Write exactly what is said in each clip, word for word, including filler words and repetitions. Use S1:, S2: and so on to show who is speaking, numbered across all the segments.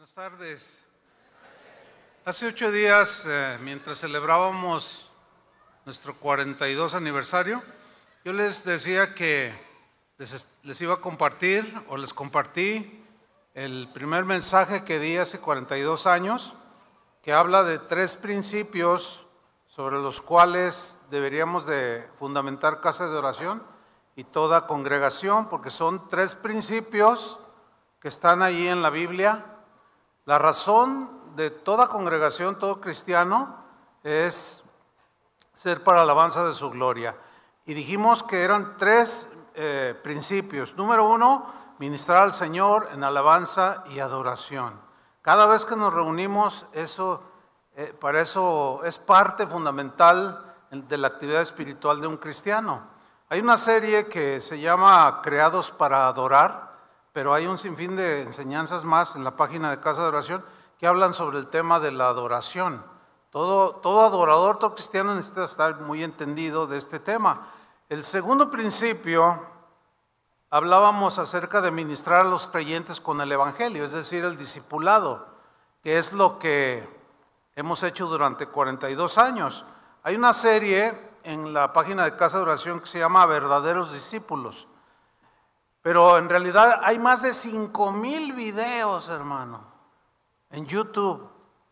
S1: Buenas tardes. Hace ocho días, eh, mientras celebrábamos nuestro cuarenta y dos aniversario, yo les decía que les, les iba a compartir o les compartí el primer mensaje que di hace cuarenta y dos años, que habla de tres principios sobre los cuales deberíamos de fundamentar casa de oración y toda congregación, porque son tres principios que están allí en la Biblia. La razón de toda congregación, todo cristiano, es ser para alabanza de su gloria. Y dijimos que eran tres eh, principios. Número uno, ministrar al Señor en alabanza y adoración. Cada vez que nos reunimos, eso, eh, para eso es parte fundamental de la actividad espiritual de un cristiano. Hay una serie que se llama Creados para Adorar, pero hay un sinfín de enseñanzas más en la página de Casa de Oración que hablan sobre el tema de la adoración. Todo, todo adorador, todo cristiano necesita estar muy entendido de este tema. El segundo principio, hablábamos acerca de ministrar a los creyentes con el Evangelio, es decir, el discipulado, que es lo que hemos hecho durante cuarenta y dos años. Hay una serie en la página de Casa de Oración que se llama Verdaderos Discípulos. Pero en realidad hay más de cinco mil videos, hermano, en YouTube,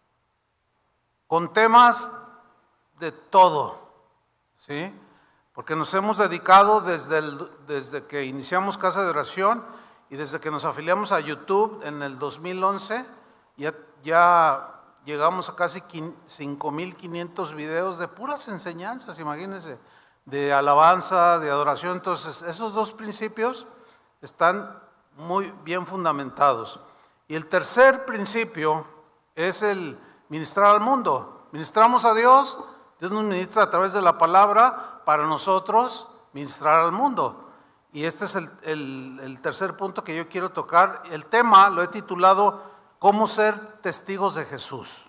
S1: con temas de todo, ¿sí? Porque nos hemos dedicado desde, el, desde que iniciamos Casa de Oración y desde que nos afiliamos a YouTube en el dos mil once, ya, ya llegamos a casi cinco mil quinientos videos de puras enseñanzas, imagínense, de alabanza, de adoración. Entonces, esos dos principios están muy bien fundamentados. Y el tercer principio es el ministrar al mundo. Ministramos a Dios, Dios nos ministra a través de la palabra para nosotros ministrar al mundo. Y este es el, el, el tercer punto que yo quiero tocar. El tema lo he titulado ¿Cómo ser testigos de Jesús?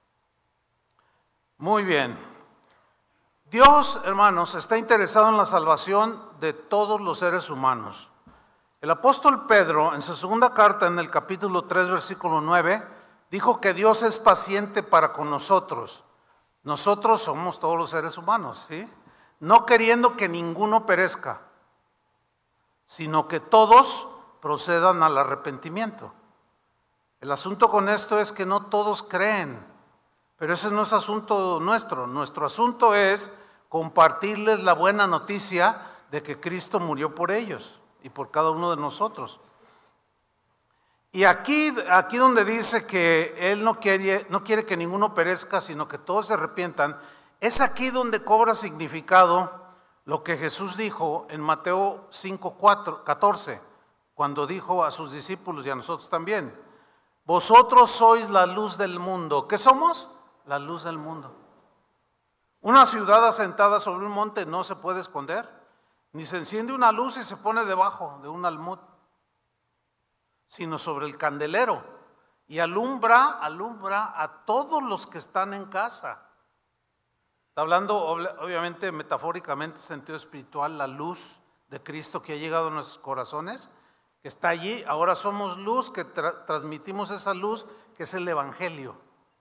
S1: Muy bien. Dios, hermanos, está interesado en la salvación de todos los seres humanos. El apóstol Pedro, en su segunda carta, en el capítulo tres, versículo nueve, dijo que Dios es paciente para con nosotros. Nosotros somos todos los seres humanos, ¿sí? No queriendo que ninguno perezca, sino que todos procedan al arrepentimiento. El asunto con esto es que no todos creen, pero ese no es asunto nuestro. Nuestro asunto es compartirles la buena noticia de que Cristo murió por ellos y por cada uno de nosotros. Y aquí, aquí donde dice que Él no quiere, no quiere que ninguno perezca, sino que todos se arrepientan, es aquí donde cobra significado lo que Jesús dijo en Mateo cinco, catorce, cuando dijo a sus discípulos y a nosotros también: vosotros sois la luz del mundo. ¿Qué somos? La luz del mundo. Una ciudad asentada sobre un monte no se puede esconder, ni se enciende una luz y se pone debajo de un almud, sino sobre el candelero, y alumbra, alumbra a todos los que están en casa. Está hablando obviamente metafóricamente, en sentido espiritual, la luz de Cristo que ha llegado a nuestros corazones, que está allí. Ahora somos luz, que tra- transmitimos esa luz, que es el Evangelio.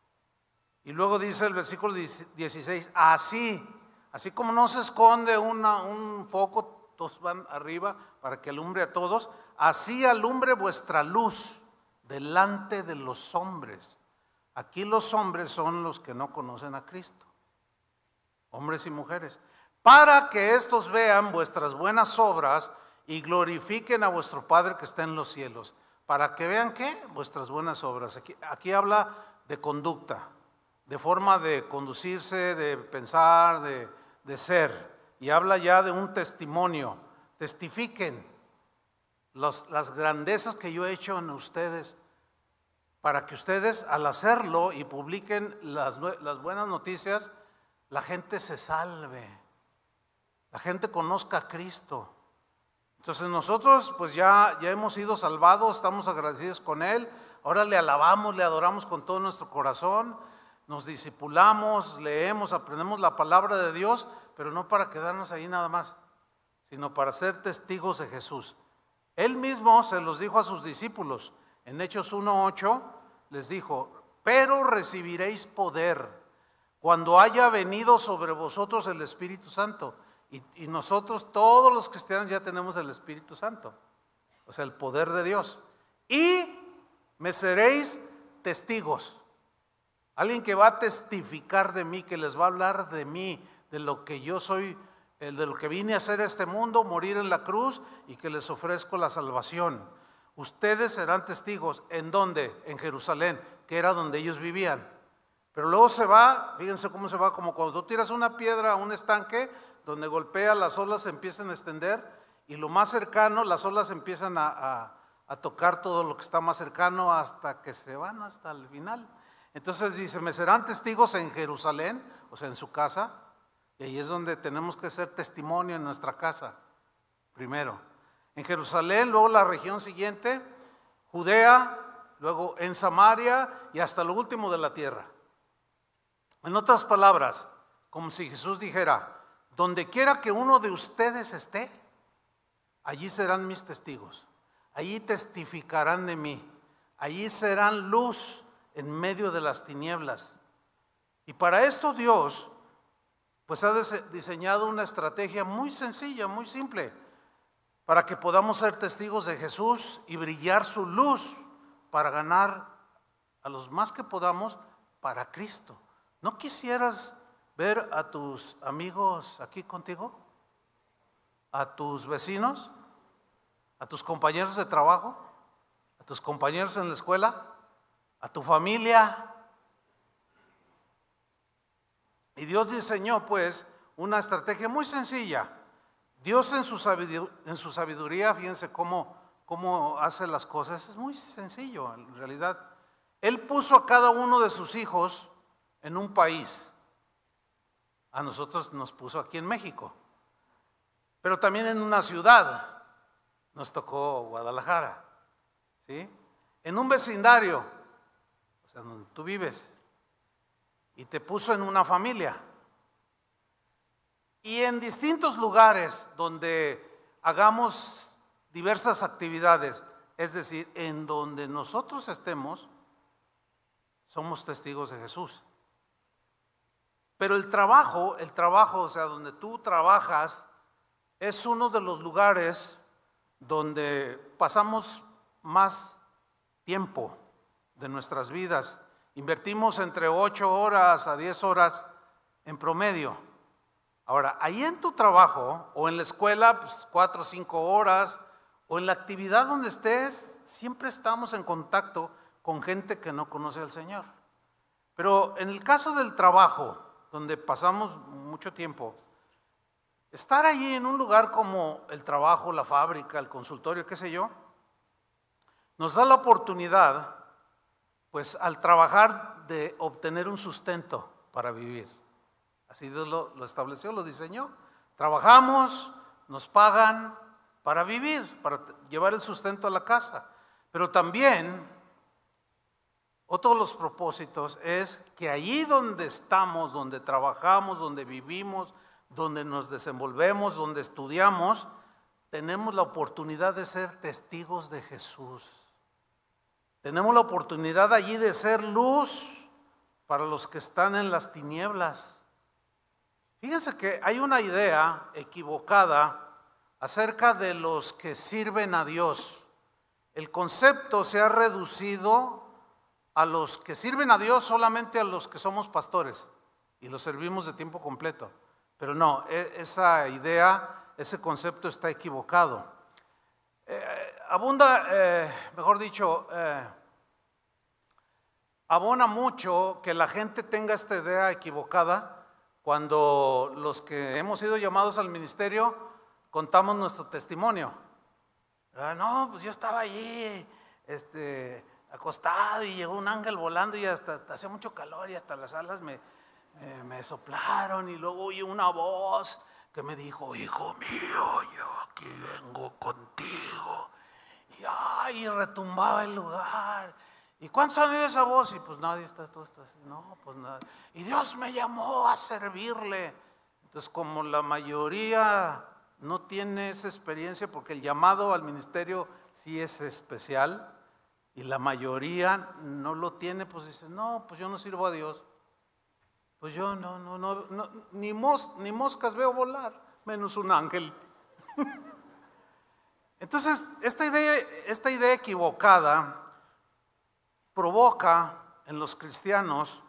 S1: Y luego dice el versículo dieciséis, así, así como no se esconde una, un foco, todos van arriba para que alumbre a todos, así alumbre vuestra luz delante de los hombres. Aquí los hombres son los que no conocen a Cristo, hombres y mujeres, para que estos vean vuestras buenas obras y glorifiquen a vuestro Padre que está en los cielos. Para que vean ¿qué? Vuestras buenas obras. Aquí, aquí habla de conducta, de forma de conducirse, de pensar, de, de ser. Y habla ya de un testimonio. Testifiquen los, las grandezas que yo he hecho en ustedes, para que ustedes al hacerlo y publiquen las, las buenas noticias, la gente se salve, la gente conozca a Cristo. Entonces nosotros pues ya, ya hemos sido salvados, estamos agradecidos con Él, ahora le alabamos, le adoramos con todo nuestro corazón, nos discipulamos, leemos, aprendemos la palabra de Dios, pero no para quedarnos ahí nada más, sino para ser testigos de Jesús. Él mismo se los dijo a sus discípulos en Hechos uno ocho, les dijo, pero recibiréis poder cuando haya venido sobre vosotros el Espíritu Santo. Y, y nosotros, todos los cristianos, ya tenemos el Espíritu Santo, o sea, el poder de Dios. Y me seréis testigos. Alguien que va a testificar de mí, que les va a hablar de mí, de lo que yo soy, de lo que vine a hacer a este mundo, morir en la cruz y que les ofrezco la salvación. Ustedes serán testigos. ¿En dónde? En Jerusalén, que era donde ellos vivían. Pero luego se va, fíjense cómo se va, como cuando tú tiras una piedra a un estanque, donde golpea, las olas se empiezan a extender, y lo más cercano, las olas empiezan a, a, a tocar todo lo que está más cercano hasta que se van hasta el final. Entonces dice, me serán testigos en Jerusalén, o sea, en su casa, y ahí es donde tenemos que ser testimonio en nuestra casa, primero. En Jerusalén, luego la región siguiente, Judea, luego en Samaria y hasta lo último de la tierra. En otras palabras, como si Jesús dijera, donde quiera que uno de ustedes esté, allí serán mis testigos, allí testificarán de mí, allí serán luz en medio de las tinieblas. Y para esto Dios pues ha diseñado una estrategia muy sencilla, muy simple, para que podamos ser testigos de Jesús y brillar su luz para ganar a los más que podamos para Cristo. ¿No quisieras ver a tus amigos aquí contigo? ¿A tus vecinos? ¿A tus compañeros de trabajo? ¿A tus compañeros en la escuela? ¿A tu familia? Y Dios diseñó pues una estrategia muy sencilla. Dios en su sabiduría, en su sabiduría fíjense cómo, cómo hace las cosas. Es muy sencillo en realidad. Él puso a cada uno de sus hijos en un país. A nosotros nos puso aquí en México, pero también en una ciudad. Nos tocó Guadalajara, ¿sí? En un vecindario, o sea, donde tú vives, y te puso en una familia. Y en distintos lugares donde hagamos diversas actividades, es decir, en donde nosotros estemos, somos testigos de Jesús. Pero el trabajo, el trabajo, o sea, donde tú trabajas, es uno de los lugares donde pasamos más tiempo de nuestras vidas. Invertimos entre ocho horas a diez horas en promedio. Ahora, ahí en tu trabajo o en la escuela, pues cuatro o cinco horas, o en la actividad donde estés, siempre estamos en contacto con gente que no conoce al Señor. Pero en el caso del trabajo, donde pasamos mucho tiempo, estar allí en un lugar como el trabajo, la fábrica, el consultorio, qué sé yo, nos da la oportunidad, pues al trabajar, de obtener un sustento para vivir. Así Dios lo, lo estableció, lo diseñó. Trabajamos, nos pagan para vivir, para llevar el sustento a la casa. Pero también, otro de los propósitos es que allí donde estamos, donde trabajamos, donde vivimos, donde nos desenvolvemos, donde estudiamos, tenemos la oportunidad de ser testigos de Jesús. Tenemos la oportunidad allí de ser luz para los que están en las tinieblas. Fíjense que hay una idea equivocada acerca de los que sirven a Dios. El concepto se ha reducido a los que sirven a Dios solamente a los que somos pastores y los servimos de tiempo completo. Pero no, esa idea, ese concepto está equivocado. Eh, abunda, eh, mejor dicho, eh, abona mucho que la gente tenga esta idea equivocada cuando los que hemos sido llamados al ministerio contamos nuestro testimonio. Ah, no, pues yo estaba allí este, acostado y llegó un ángel volando y hasta, hasta hacía mucho calor y hasta las alas me, me, me soplaron y luego oí una voz que me dijo, hijo mío, yo aquí vengo contigo. Y ay, retumbaba el lugar. ¿Y cuántos han oído esa voz? Y pues nadie está, todo está así. No, pues nada. Y Dios me llamó a servirle. Entonces, como la mayoría no tiene esa experiencia, porque el llamado al ministerio sí es especial, y la mayoría no lo tiene, pues dice, no, pues yo no sirvo a Dios. Pues yo no, no, no, no ni, mos, ni moscas veo volar, menos un ángel. Entonces, esta idea, esta idea equivocada provoca en los cristianos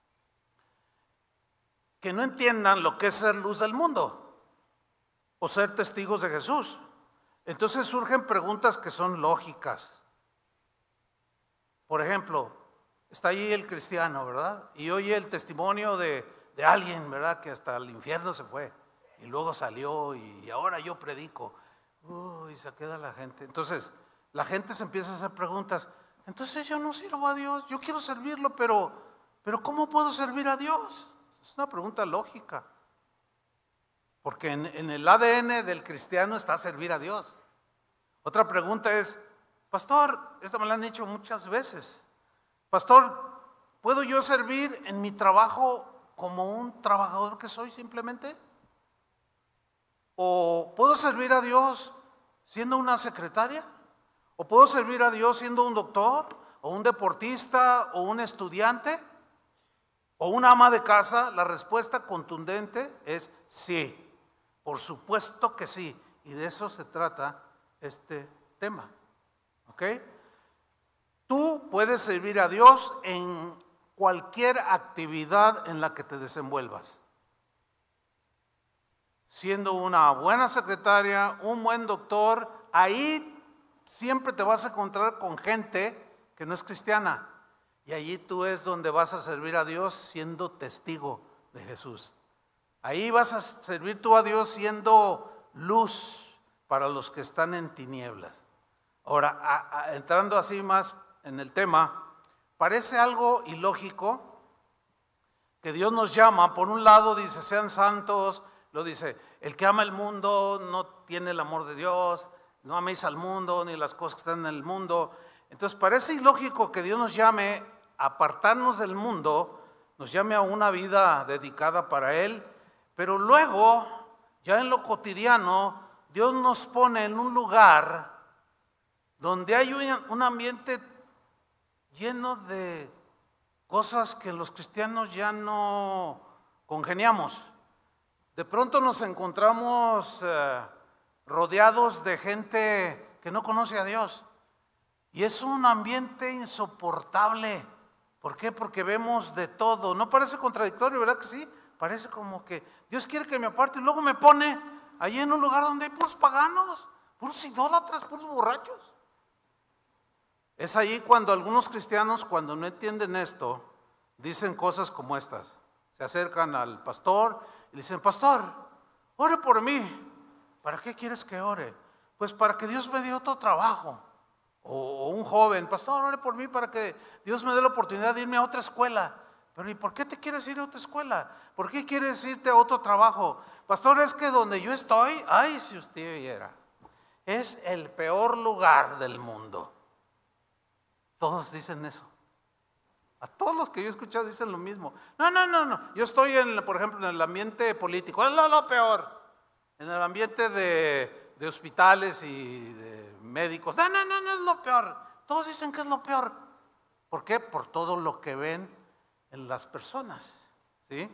S1: que no entiendan lo que es ser luz del mundo o ser testigos de Jesús. Entonces surgen preguntas que son lógicas. Por ejemplo, está allí el cristiano, ¿verdad? Y oye el testimonio de, de alguien, ¿verdad? Que hasta el infierno se fue y luego salió y ahora yo predico. Uy, se queda la gente. Entonces, la gente se empieza a hacer preguntas. Entonces yo no sirvo a Dios, yo quiero servirlo, pero, pero ¿cómo puedo servir a Dios? Es una pregunta lógica. Porque en, en el A D N del cristiano está servir a Dios. Otra pregunta es, pastor, esta me la han hecho muchas veces. Pastor, ¿puedo yo servir en mi trabajo como un trabajador que soy simplemente? ¿O puedo servir a Dios siendo una secretaria? ¿O puedo servir a Dios siendo un doctor? ¿O un deportista? ¿O un estudiante? ¿O una ama de casa? La respuesta contundente es sí. Por supuesto que sí. Y de eso se trata este tema. ¿Ok? Tú puedes servir a Dios en cualquier actividad en la que te desenvuelvas. Siendo una buena secretaria, un buen doctor, ahí siempre te vas a encontrar con gente que no es cristiana. Y allí tú es donde vas a servir a Dios siendo testigo de Jesús. Ahí vas a servir tú a Dios siendo luz para los que están en tinieblas. Ahora, a, a, entrando así más en el tema, parece algo ilógico que Dios nos llama. Por un lado dice, sean santos. Lo dice, el que ama el mundo no tiene el amor de Dios, no améis al mundo ni las cosas que están en el mundo. Entonces parece ilógico que Dios nos llame a apartarnos del mundo, nos llame a una vida dedicada para Él, pero luego, ya en lo cotidiano, Dios nos pone en un lugar donde hay un ambiente lleno de cosas que los cristianos ya no congeniamos. De pronto nos encontramos eh, rodeados de gente que no conoce a Dios. Y es un ambiente insoportable. ¿Por qué? Porque vemos de todo. ¿No parece contradictorio, verdad que sí? Parece como que Dios quiere que me aparte y luego me pone allí en un lugar donde hay puros paganos, puros idólatras, puros borrachos. Es allí cuando algunos cristianos, cuando no entienden esto, dicen cosas como estas. Se acercan al pastor y le dicen, pastor, ore por mí. ¿Para qué quieres que ore? Pues para que Dios me dé otro trabajo. O, o un joven, pastor, ore por mí para que Dios me dé la oportunidad de irme a otra escuela. Pero ¿y por qué te quieres ir a otra escuela? ¿Por qué quieres irte a otro trabajo? Pastor, es que donde yo estoy, ay, si usted viera, es el peor lugar del mundo. Todos dicen eso. A todos los que yo he escuchado dicen lo mismo. No, no, no, no. Yo estoy, en, por ejemplo, en el ambiente político. Es lo, lo peor. En el ambiente de, de hospitales y de médicos. No, no, no, no es lo peor. Todos dicen que es lo peor. ¿Por qué? Por todo lo que ven en las personas. ¿Sí?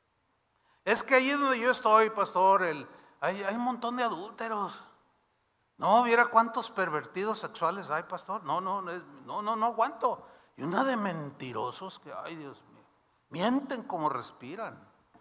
S1: Es que allí donde yo estoy, pastor, el, hay, hay un montón de adúlteros. No, viera cuántos pervertidos sexuales hay, pastor. No, no, no, no, no aguanto. Y una de mentirosos que, ay, Dios mío, mienten como respiran.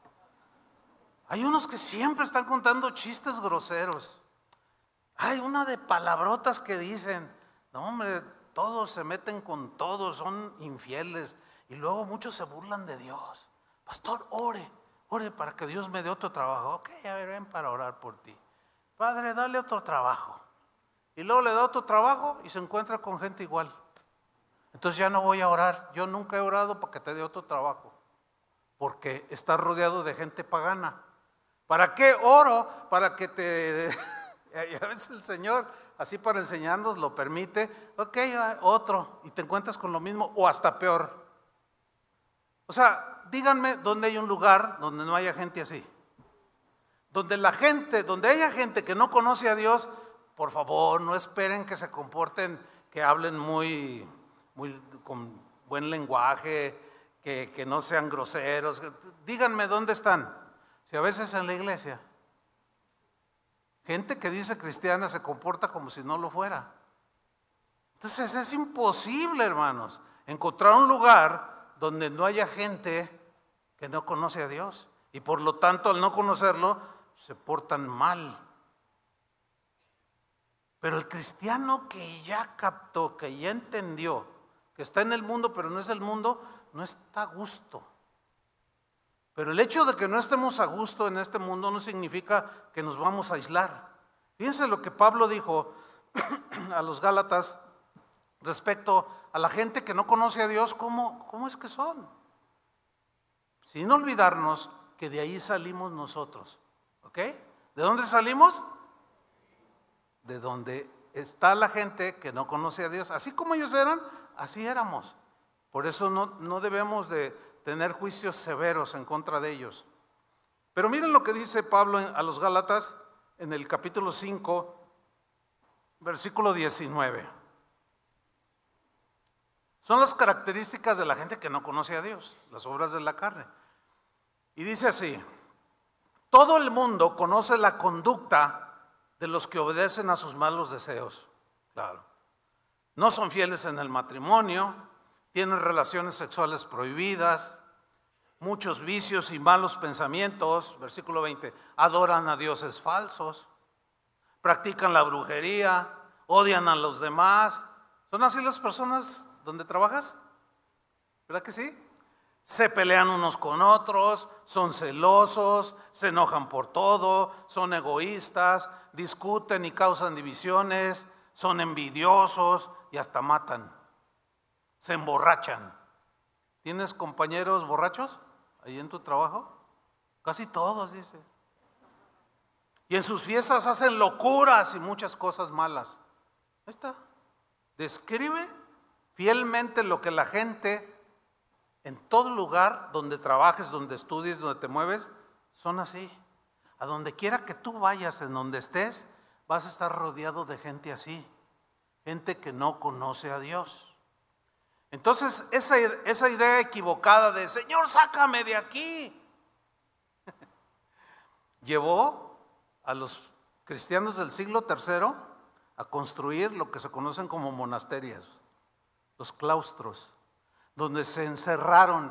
S1: Hay unos que siempre están contando chistes groseros. Hay una de palabrotas que dicen, no, hombre, todos se meten con todos, son infieles. Y luego muchos se burlan de Dios. Pastor, ore, ore para que Dios me dé otro trabajo. Ok, a ver, ven para orar por ti. Padre, dale otro trabajo. Y luego le da otro trabajo y se encuentra con gente igual. Entonces ya no voy a orar. Yo nunca he orado para que te dé otro trabajo, porque estás rodeado de gente pagana. ¿Para qué oro? Para que te... Y a veces el Señor, así para enseñarnos, lo permite. Ok, otro. Y te encuentras con lo mismo o hasta peor. O sea, díganme dónde hay un lugar donde no haya gente así. Donde la gente, donde haya gente que no conoce a Dios, por favor, no esperen que se comporten, que hablen muy, muy con buen lenguaje, que, que no sean groseros. Díganme dónde están. Si a veces en la iglesia, gente que dice cristiana se comporta como si no lo fuera. Entonces es imposible, hermanos, encontrar un lugar donde no haya gente que no conoce a Dios. Y por lo tanto, al no conocerlo, se portan mal. Pero el cristiano que ya captó, que ya entendió, que está en el mundo pero no es el mundo, no está a gusto. Pero el hecho de que no estemos a gusto en este mundo no significa que nos vamos a aislar. Fíjense lo que Pablo dijo a los Gálatas respecto a la gente que no conoce a Dios. ¿Cómo, cómo es que son? Sin olvidarnos que de ahí salimos nosotros. ¿Ok? ¿De dónde salimos? De donde está la gente que no conoce a Dios. Así como ellos eran, así éramos. Por eso no, no debemos de tener juicios severos en contra de ellos. Pero miren lo que dice Pablo a los Gálatas en el capítulo cinco, versículo diecinueve. Son las características de la gente que no conoce a Dios, las obras de la carne. Y dice así: todo el mundo conoce la conducta de los que obedecen a sus malos deseos. Claro. No son fieles en el matrimonio, tienen relaciones sexuales prohibidas, muchos vicios y malos pensamientos. Versículo veinte, adoran a dioses falsos, practican la brujería, odian a los demás. ¿Son así las personas donde trabajas? ¿Verdad que sí? Se pelean unos con otros, son celosos, se enojan por todo, son egoístas, discuten y causan divisiones, son envidiosos y hasta matan. Se emborrachan. ¿Tienes compañeros borrachos ahí en tu trabajo? Casi todos, dice. Y en sus fiestas hacen locuras y muchas cosas malas. Ahí está. Describe fielmente lo que la gente en todo lugar donde trabajes, donde estudies, donde te mueves, son así. A donde quiera que tú vayas, en donde estés, vas a estar rodeado de gente así. Gente que no conoce a Dios. Entonces, esa, esa idea equivocada de Señor, sácame de aquí, llevó a los cristianos del siglo tercero a construir lo que se conocen como monasterios, los claustros, donde se encerraron,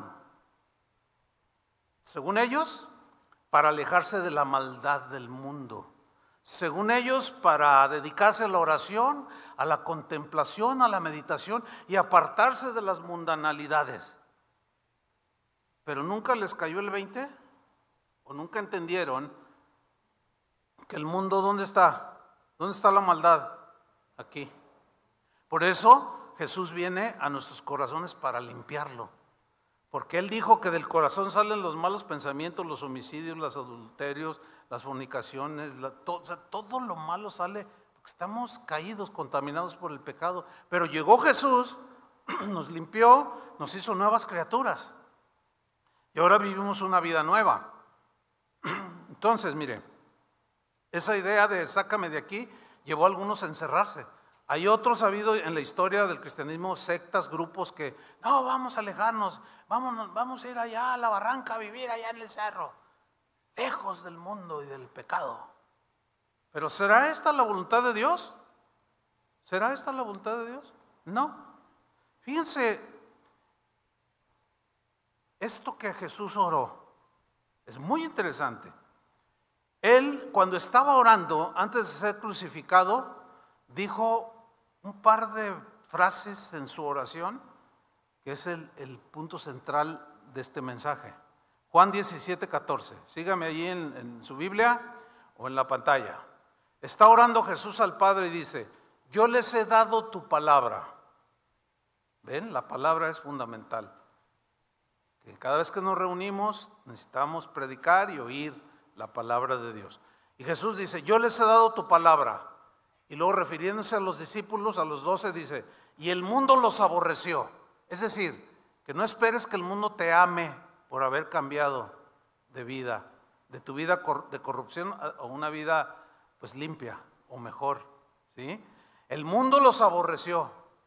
S1: según ellos, para alejarse de la maldad del mundo, según ellos, para dedicarse a la oración, a la contemplación, a la meditación y apartarse de las mundanalidades. Pero nunca les cayó el veinte, o nunca entendieron que el mundo, ¿dónde está? ¿Dónde está la maldad? Aquí. Por eso Jesús viene a nuestros corazones para limpiarlo, porque Él dijo que del corazón salen los malos pensamientos, los homicidios, los adulterios, las fornicaciones, la, to, o sea, todo lo malo sale porque estamos caídos, contaminados por el pecado. Pero llegó Jesús, nos limpió, nos hizo nuevas criaturas y ahora vivimos una vida nueva. Entonces, mire, esa idea de sácame de aquí llevó a algunos a encerrarse. Hay otros, ha habido en la historia del cristianismo sectas, grupos que no, vamos a alejarnos, vámonos, vamos a ir allá a la barranca a vivir allá en el cerro, lejos del mundo y del pecado. Pero ¿será esta la voluntad de Dios? ¿Será esta la voluntad de Dios? No. Fíjense, esto que Jesús oró es muy interesante. Él, cuando estaba orando antes de ser crucificado, dijo un par de frases en su oración que es el, el punto central de este mensaje. Juan diecisiete, catorce. Sígame allí en, en su Biblia o en la pantalla. Está orando Jesús al Padre y dice: yo les he dado tu palabra. ¿Ven? La palabra es fundamental. Que cada vez que nos reunimos necesitamos predicar y oír la palabra de Dios. Y Jesús dice: yo les he dado tu palabra. Y luego, refiriéndose a los discípulos, a los doce, dice: y el mundo los aborreció. Es decir, que no esperes que el mundo te ame por haber cambiado de vida, de tu vida de corrupción a una vida pues limpia o mejor, ¿sí? El mundo los aborreció.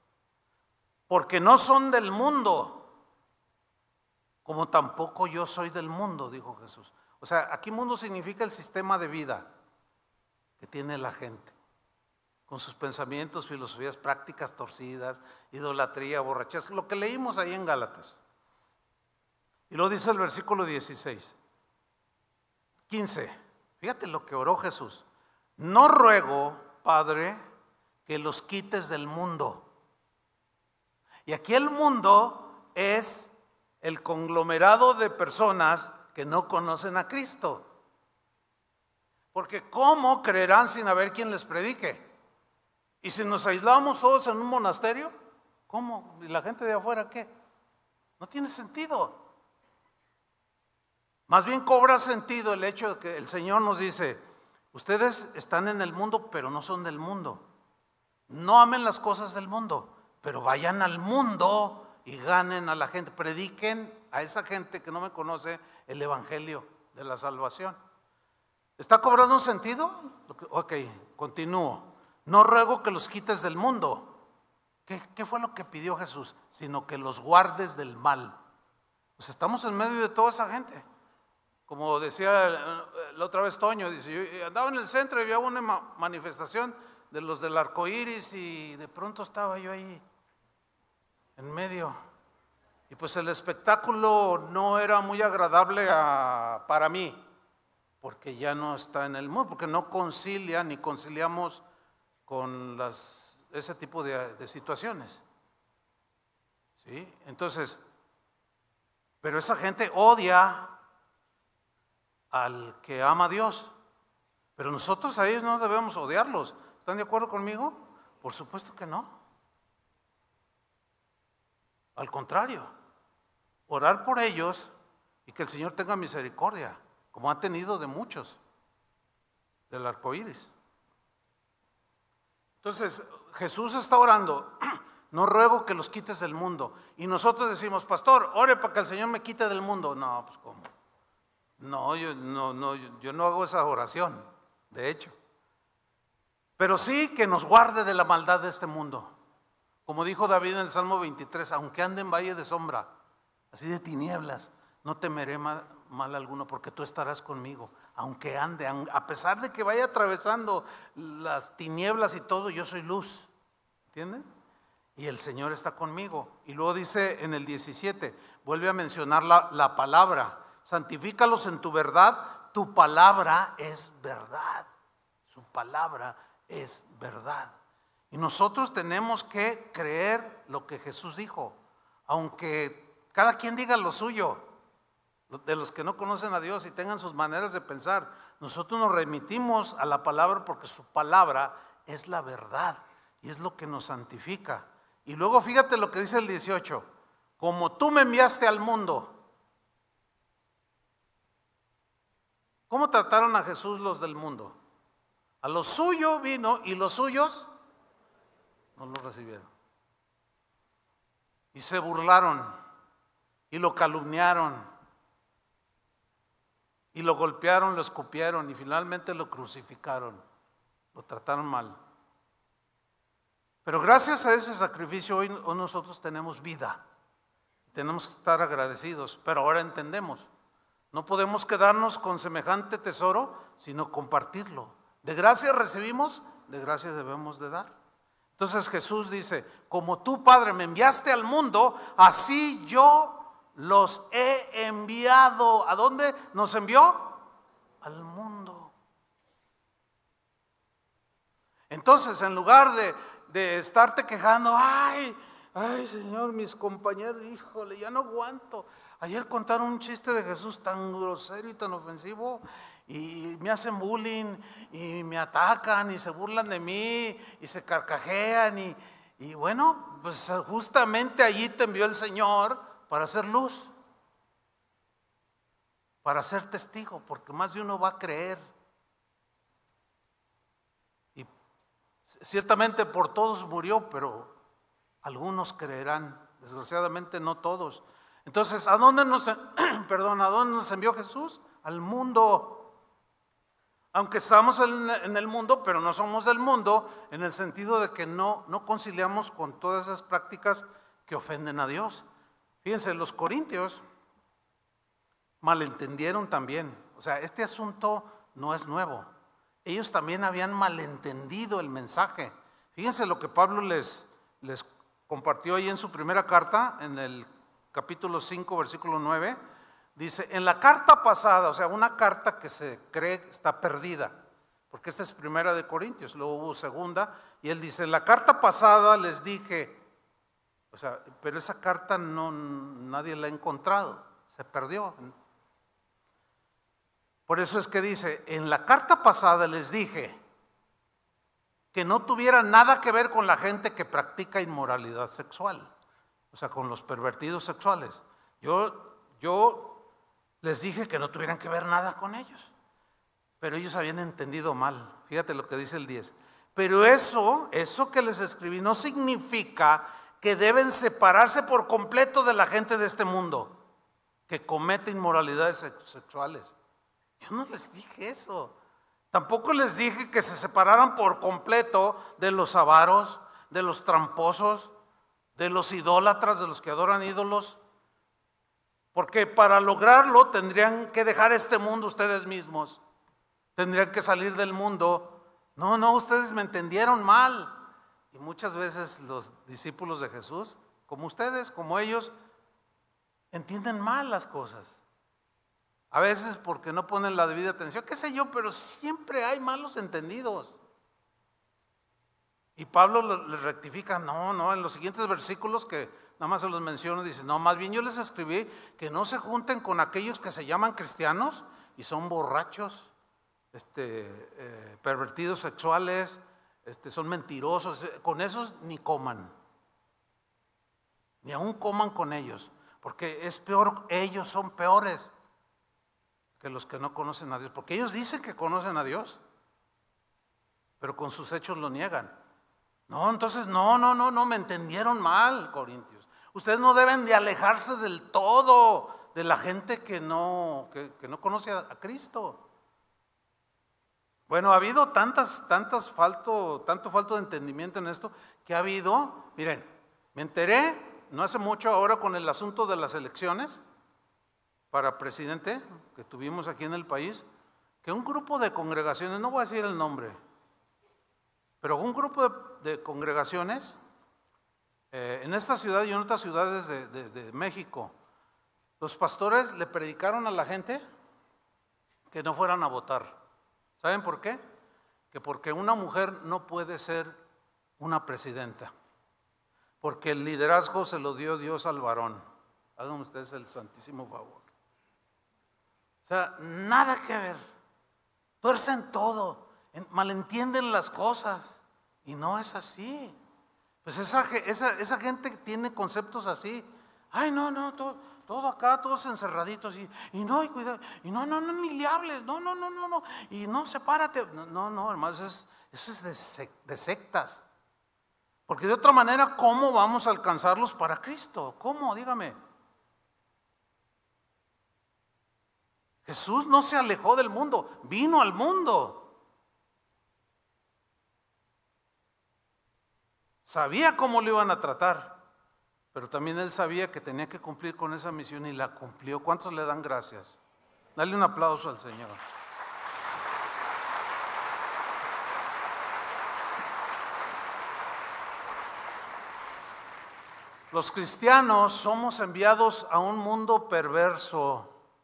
S1: porque no son del mundo, como tampoco yo soy del mundo, dijo Jesús. O sea, aquí mundo significa el sistema de vida que tiene la gente, con sus pensamientos, filosofías, prácticas torcidas, idolatría, borrachera, lo que leímos ahí en Gálatas. Y lo dice el versículo dieciséis, quince. Fíjate lo que oró Jesús. No ruego, Padre, que los quites del mundo. Y aquí el mundo es el conglomerado de personas que no conocen a Cristo. Porque ¿cómo creerán sin haber quien les predique? Y si nos aislamos todos en un monasterio, ¿cómo? ¿Y la gente de afuera qué? No tiene sentido. Más bien cobra sentido el hecho de que el Señor nos dice: ustedes están en el mundo, pero no son del mundo. No amen las cosas del mundo, pero vayan al mundo y ganen a la gente. Prediquen a esa gente que no me conoce el evangelio de la salvación. ¿Está cobrando sentido? Ok, continúo. No ruego que los quites del mundo. ¿Qué, qué fue lo que pidió Jesús? Sino que los guardes del mal. Pues estamos en medio de toda esa gente. Como decía la otra vez Toño, dice, yo andaba en el centro y había una manifestación de los del arco iris y de pronto estaba yo ahí en medio. Y pues el espectáculo no era muy agradable a, para mí, porque ya no está en el mundo, porque no concilia ni conciliamos con las, ese tipo de, de situaciones. ¿Sí? Entonces, pero esa gente odia al que ama a Dios, pero nosotros a ellos no debemos odiarlos. ¿Están de acuerdo conmigo? Por supuesto que no. Al contrario, orar por ellos y que el Señor tenga misericordia, como ha tenido de muchos del arco iris. Entonces Jesús está orando: no ruego que los quites del mundo. Y nosotros decimos: pastor, ore para que el Señor me quite del mundo. No, pues ¿cómo? No, yo no, no, yo no hago esa oración, de hecho. Pero sí que nos guarde de la maldad de este mundo. Como dijo David en el Salmo veintitrés: aunque ande en valle de sombra, así de tinieblas, no temeré mal, mal alguno, porque tú estarás conmigo. Aunque ande, a pesar de que vaya atravesando las tinieblas y todo, yo soy luz. ¿Entienden? Y el Señor está conmigo. Y luego dice en el diecisiete, vuelve a mencionar la, la palabra: santifícalos en tu verdad, tu palabra es verdad. Su palabra es verdad. Y nosotros tenemos que creer lo que Jesús dijo, aunque cada quien diga lo suyo. De los que no conocen a Dios y tengan sus maneras de pensar, nosotros nos remitimos a la palabra, porque su palabra es la verdad y es lo que nos santifica. Y luego fíjate lo que dice el dieciocho: como tú me enviaste al mundo. ¿Cómo trataron a Jesús los del mundo? A lo suyo vino y los suyos no lo recibieron. Y se burlaron y lo calumniaron y lo golpearon, lo escupieron y finalmente lo crucificaron. Lo trataron mal. Pero gracias a ese sacrificio hoy, hoy nosotros tenemos vida. Tenemos que estar agradecidos, pero ahora entendemos. No podemos quedarnos con semejante tesoro, sino compartirlo. De gracia recibimos, de gracia debemos de dar. Entonces Jesús dice: como tú, Padre, me enviaste al mundo, así yo los he enviado. ¿A dónde nos envió? Al mundo. Entonces, en lugar de, de estarte quejando, ay, ay Señor, mis compañeros, híjole, ya no aguanto. Ayer contaron un chiste de Jesús tan grosero y tan ofensivo, y me hacen bullying y me atacan y se burlan de mí y se carcajean y, y bueno, pues justamente allí te envió el Señor para hacer luz, para ser testigo, porque más de uno va a creer. Y ciertamente por todos murió, pero algunos creerán, desgraciadamente no todos. Entonces, ¿a dónde nos, perdón, ¿a dónde nos envió Jesús? Al mundo. Aunque estamos en el mundo, pero no somos del mundo, en el sentido de que no, no conciliamos con todas esas prácticas que ofenden a Dios. Fíjense, los corintios malentendieron también. O sea, este asunto no es nuevo. Ellos también habían malentendido el mensaje. Fíjense lo que Pablo les, les compartió ahí en su primera carta, en el capítulo cinco, versículo nueve. Dice, en la carta pasada, o sea, una carta que se cree está perdida, porque esta es primera de Corintios, luego hubo segunda, y él dice, en la carta pasada les dije, o sea, pero esa carta no, nadie la ha encontrado, se perdió. Por eso es que dice, en la carta pasada les dije que no tuviera nada que ver con la gente que practica inmoralidad sexual, o sea, con los pervertidos sexuales. Yo, yo les dije que no tuvieran que ver nada con ellos, pero ellos habían entendido mal. Fíjate lo que dice el diez. Pero eso, eso que les escribí no significa que deben separarse por completo de la gente de este mundo que comete inmoralidades sexuales. Yo no les dije eso. Tampoco les dije que se separaran por completo de los avaros, de los tramposos, de los idólatras, de los que adoran ídolos. Porque para lograrlo tendrían que dejar este mundo ustedes mismos. Tendrían que salir del mundo. No, no, ustedes me entendieron mal. Y muchas veces los discípulos de Jesús, como ustedes, como ellos, entienden mal las cosas. A veces porque no ponen la debida atención, qué sé yo, pero siempre hay malos entendidos. Y Pablo les rectifica, no, no, en los siguientes versículos que nada más se los menciono, dice, no, más bien yo les escribí que no se junten con aquellos que se llaman cristianos y son borrachos, este, eh, pervertidos sexuales, este, son mentirosos, con esos ni coman, ni aún coman con ellos, porque es peor, ellos son peores que los que no conocen a Dios, porque ellos dicen que conocen a Dios, pero con sus hechos lo niegan. No, entonces no, no, no, no, me entendieron mal, Corintios. Ustedes no deben de alejarse del todo de la gente que no, que, que no conoce a, a Cristo. Bueno, ha habido tantas, tantas falto, tanto falto de entendimiento en esto que ha habido, miren, me enteré no hace mucho ahora con el asunto de las elecciones para presidente que tuvimos aquí en el país, que un grupo de congregaciones, no voy a decir el nombre, pero un grupo de, de congregaciones eh, en esta ciudad y en otras ciudades de, de, de México, los pastores le predicaron a la gente que no fueran a votar. ¿Saben por qué? Que porque una mujer no puede ser una presidenta, porque el liderazgo se lo dio Dios al varón. Hagan ustedes el santísimo favor. O sea, nada que ver. Tuercen todo, malentienden las cosas y no es así. Pues esa, esa, esa gente tiene conceptos así. Ay, no, no, todo, todo acá, todos encerraditos y, y no, y cuidado, y no, no, no, ni le hables, no, no, no, no, no, y no, sepárate. No, no, no, hermano, eso es, eso es de, sec, de sectas. Porque de otra manera, ¿cómo vamos a alcanzarlos para Cristo? ¿Cómo? Dígame. Jesús no se alejó del mundo, vino al mundo. Sabía cómo lo iban a tratar, pero también él sabía que tenía que cumplir con esa misión y la cumplió. ¿Cuántos le dan gracias? Dale un aplauso al Señor. Los cristianos somos enviados a un mundo perverso.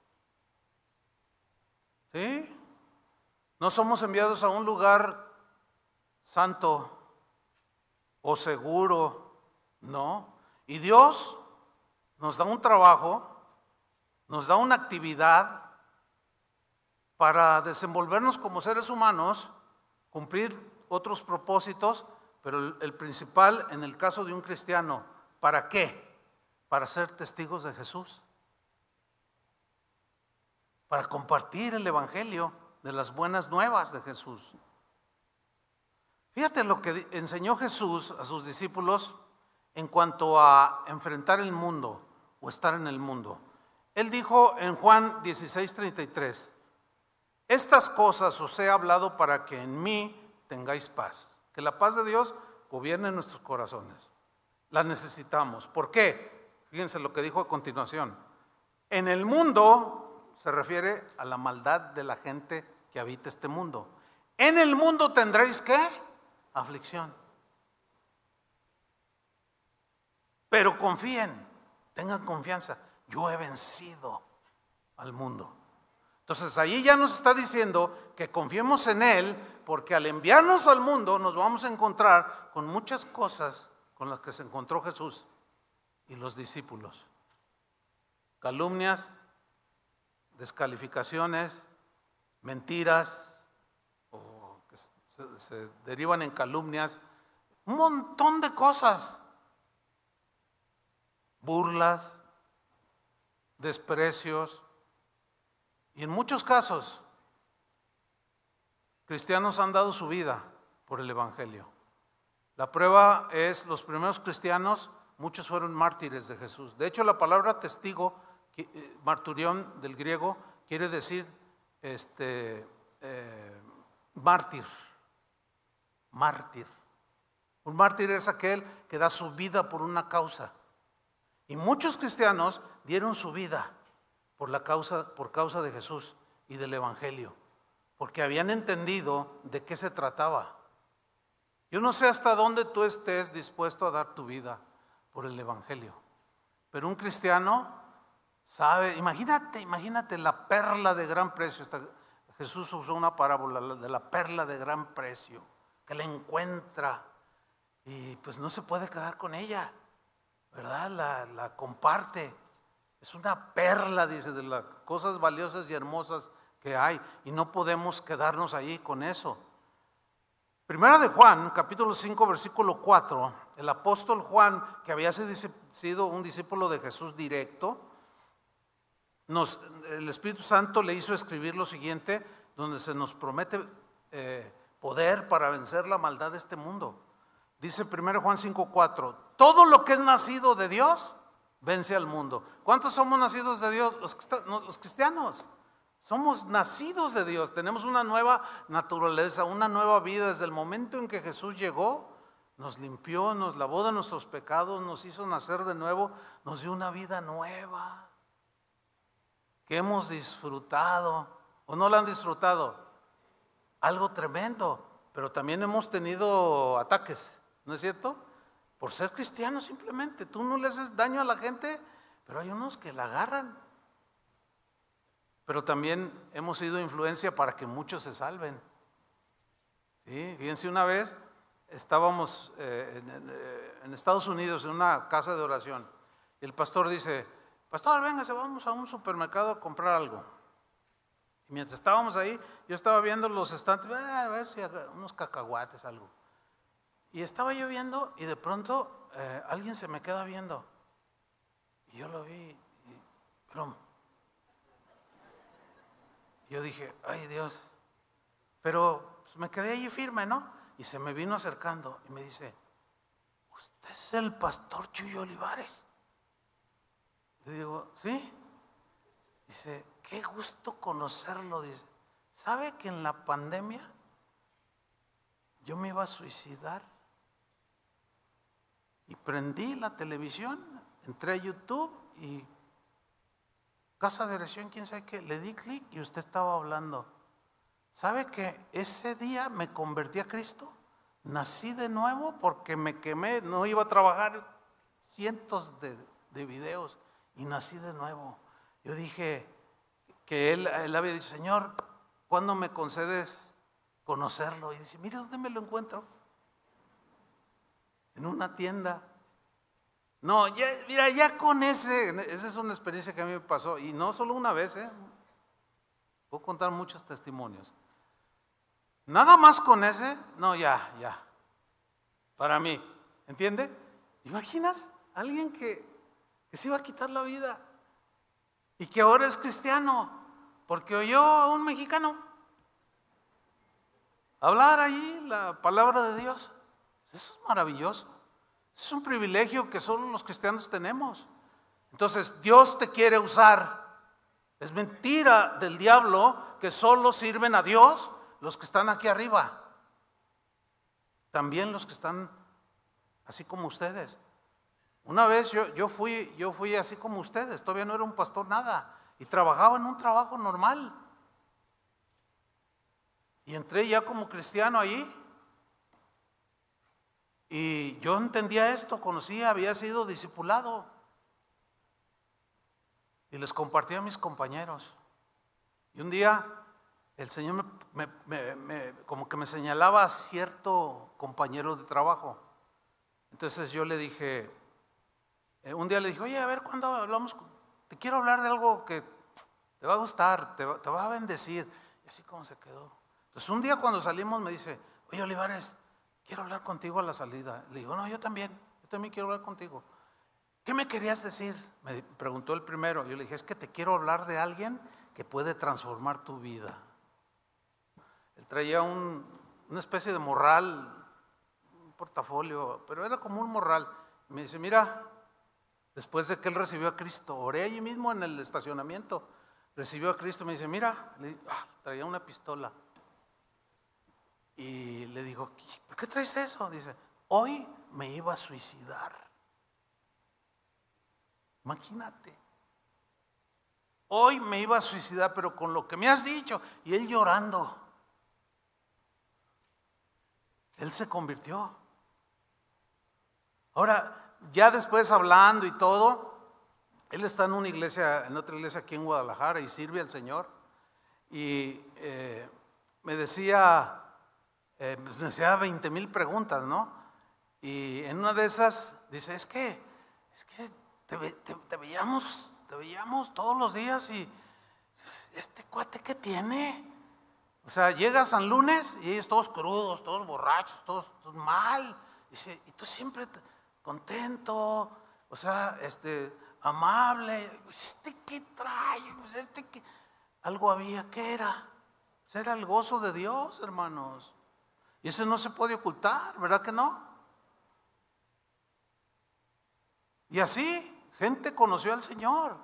S1: ¿Sí? No somos enviados a un lugar santo o seguro, no. Y Dios nos da un trabajo, nos da una actividad para desenvolvernos como seres humanos, cumplir otros propósitos, pero el, el principal en el caso de un cristiano, ¿para qué? Para ser testigos de Jesús. Para compartir el evangelio de las buenas nuevas de Jesús. Fíjate lo que enseñó Jesús a sus discípulos en cuanto a enfrentar el mundo o estar en el mundo. Él dijo en Juan dieciséis, treinta y tres, estas cosas os he hablado para que en mí tengáis paz, que la paz de Dios gobierne nuestros corazones. la necesitamos. ¿Por qué? Fíjense lo que dijo a continuación. En el mundo se refiere a la maldad de la gente que habita este mundo. En el mundo tendréis ¿qué? Aflicción. Pero confíen, tengan confianza. Yo he vencido al mundo. Entonces ahí ya nos está diciendo que confiemos en Él, porque al enviarnos al mundo nos vamos a encontrar con muchas cosas con las que se encontró Jesús y los discípulos. Calumnias, descalificaciones, mentiras, o que se, se derivan en calumnias, un montón de cosas. Burlas, desprecios, y en muchos casos cristianos han dado su vida por el Evangelio. La prueba es, los primeros cristianos, muchos fueron mártires de Jesús. De hecho, la palabra testigo, marturión del griego, quiere decir este, eh, mártir. Mártir. Un mártir es aquel que da su vida por una causa. Y muchos cristianos dieron su vida por la causa, por causa de Jesús y del Evangelio, porque habían entendido de qué se trataba. Yo no sé hasta dónde tú estés dispuesto a dar tu vida por el Evangelio, pero un cristiano sabe, imagínate, imagínate la perla de gran precio. Jesús usó una parábola de la perla de gran precio, que la encuentra y pues no se puede quedar con ella, ¿verdad? La, la comparte. Es una perla, dice, de las cosas valiosas y hermosas que hay, y no podemos quedarnos ahí con eso. Primera de Juan, capítulo cinco, versículo cuatro, el apóstol Juan, que había sido un discípulo de Jesús directo, nos, el Espíritu Santo le hizo escribir lo siguiente, donde se nos promete eh, poder para vencer la maldad de este mundo. Dice primera Juan cinco, cuatro, todo lo que es nacido de Dios vence al mundo. ¿Cuántos somos nacidos de Dios? Los, los cristianos. Somos nacidos de Dios, tenemos una nueva naturaleza, una nueva vida. Desde el momento en que Jesús llegó, nos limpió, nos lavó de nuestros pecados, nos hizo nacer de nuevo, nos dio una vida nueva que hemos disfrutado. ¿O no la han disfrutado? Algo tremendo, pero también hemos tenido ataques, ¿no es cierto? Por ser cristianos simplemente. Tú no le haces daño a la gente, pero hay unos que la agarran. Pero también hemos sido influencia para que muchos se salven. ¿Sí? Fíjense, una vez estábamos eh, en, en Estados Unidos en una casa de oración. Y el pastor dice: pastor, véngase, vamos a un supermercado a comprar algo. Y mientras estábamos ahí, yo estaba viendo los estantes, a ver si unos cacahuates, algo. Y estaba yo viendo, y de pronto eh, alguien se me queda viendo. Y yo lo vi, y, pero yo dije: ay Dios. Pero pues, me quedé allí firme, ¿no? Y se me vino acercando y me dice: ¿usted es el pastor Chuy Olivares? Le digo: sí. Dice: qué gusto conocerlo. Dice: ¿sabe que en la pandemia yo me iba a suicidar? Y prendí la televisión, entré a YouTube y casa de oración, quién sabe qué, le di clic y usted estaba hablando. ¿Sabe que ese día me convertí a Cristo? Nací de nuevo porque me quemé, no iba a trabajar cientos de, de videos y nací de nuevo. Yo dije que él, él había dicho: Señor, ¿cuándo me concedes conocerlo? Y dice: mire, ¿dónde me lo encuentro? En una tienda. No, ya, mira, ya con ese, esa es una experiencia que a mí me pasó, y no solo una vez, ¿eh? Puedo contar muchos testimonios. Nada más con ese, no, ya, ya. Para mí, ¿entiende? ¿Te imaginas? Alguien que, que se iba a quitar la vida y que ahora es cristiano porque oyó a un mexicano hablar allí la palabra de Dios. Eso es maravilloso. Es un privilegio que solo los cristianos tenemos. Entonces Dios te quiere usar. Es mentira del diablo que solo sirven a Dios los que están aquí arriba. También los que están así como ustedes. Una vez yo, yo, fui, yo fui así como ustedes, todavía no era un pastor nada, y trabajaba en un trabajo normal. Y entré ya como cristiano ahí. Y yo entendía esto, conocía, había sido discipulado. Y les compartí a mis compañeros. Y un día el Señor me, me, me, me, como que me señalaba a cierto compañero de trabajo. Entonces yo le dije, eh, un día le dije, oye, a ver, ¿cuándo hablamos? Te quiero hablar de algo que te va a gustar, te va, te va a bendecir. Y así como se quedó. Entonces un día cuando salimos me dice, oye, Olivares, quiero hablar contigo a la salida. Le digo, no, yo también, yo también quiero hablar contigo. ¿Qué me querías decir? Me preguntó el primero. Yo le dije, es que te quiero hablar de alguien que puede transformar tu vida. Él traía un, una especie de morral, un portafolio, pero era como un morral. Me dice, mira, después de que él recibió a Cristo, oré allí mismo en el estacionamiento, recibió a Cristo, me dice, mira, le, ah, traía una pistola. Y le digo, ¿por qué traes eso? Dice, hoy me iba a suicidar. Imagínate. Hoy me iba a suicidar, pero con lo que me has dicho. Y él llorando. Él se convirtió. Ahora, ya después hablando y todo, él está en una iglesia, en otra iglesia aquí en Guadalajara y sirve al Señor. Y eh, me decía, eh, me hacía veinte mil preguntas, ¿no? Y en una de esas dice, es que, es que te, te, te veíamos, te veíamos todos los días y este cuate, ¿qué tiene? O sea, llegas al lunes y ellos todos crudos, todos borrachos, todos, todos mal. Dice, y tú siempre contento, o sea, este, amable. ¿Este qué trae? Pues este qué. Algo había, ¿qué era? Pues era el gozo de Dios, hermanos. Y eso no se puede ocultar, ¿verdad que no? Y así, gente conoció al Señor.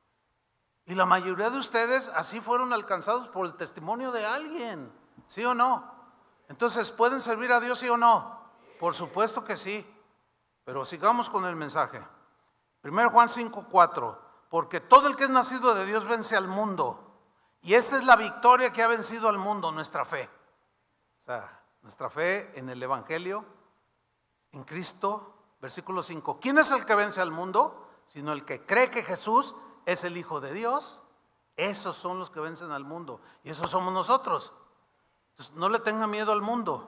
S1: Y la mayoría de ustedes así fueron alcanzados por el testimonio de alguien, ¿sí o no? Entonces, ¿pueden servir a Dios, sí o no? Por supuesto que sí. Pero sigamos con el mensaje. primero Juan cinco cuatro. Porque todo el que es nacido de Dios vence al mundo. Y esta es la victoria que ha vencido al mundo, nuestra fe. O sea, nuestra fe en el Evangelio, en Cristo. Versículo cinco. ¿Quién es el que vence al mundo? Sino el que cree que Jesús es el Hijo de Dios. Esos son los que vencen al mundo. Y esos somos nosotros. Entonces, no le tenga miedo al mundo.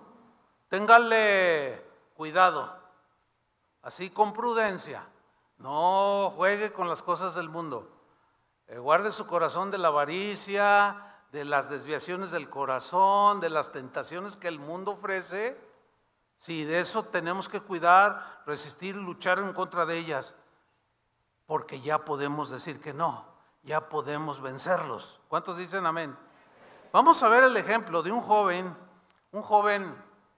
S1: Téngale cuidado. Así con prudencia. No juegue con las cosas del mundo. Eh, guarde su corazón de la avaricia, de las desviaciones del corazón, de las tentaciones que el mundo ofrece. Sí, de eso tenemos que cuidar, resistir, luchar en contra de ellas. Porque ya podemos decir que no, ya podemos vencerlos. ¿Cuántos dicen amén? Vamos a ver el ejemplo de un joven, un joven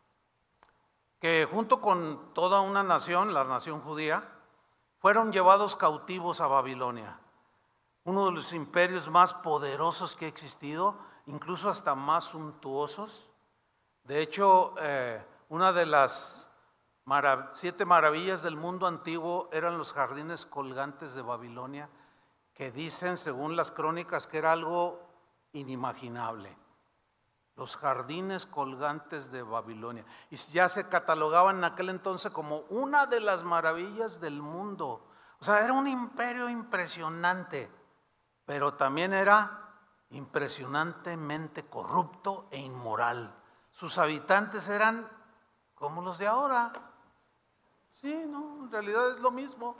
S1: que junto con toda una nación, la nación judía, fueron llevados cautivos a Babilonia. Uno de los imperios más poderosos que ha existido, incluso hasta más suntuosos. De hecho, eh, una de las marav- siete maravillas del mundo antiguo eran los jardines colgantes de Babilonia, que dicen, según las crónicas, que era algo inimaginable. Los jardines colgantes de Babilonia. Y ya se catalogaban en aquel entonces como una de las maravillas del mundo. O sea, era un imperio impresionante, pero también era impresionantemente corrupto e inmoral. Sus habitantes eran como los de ahora. Sí, no, en realidad es lo mismo.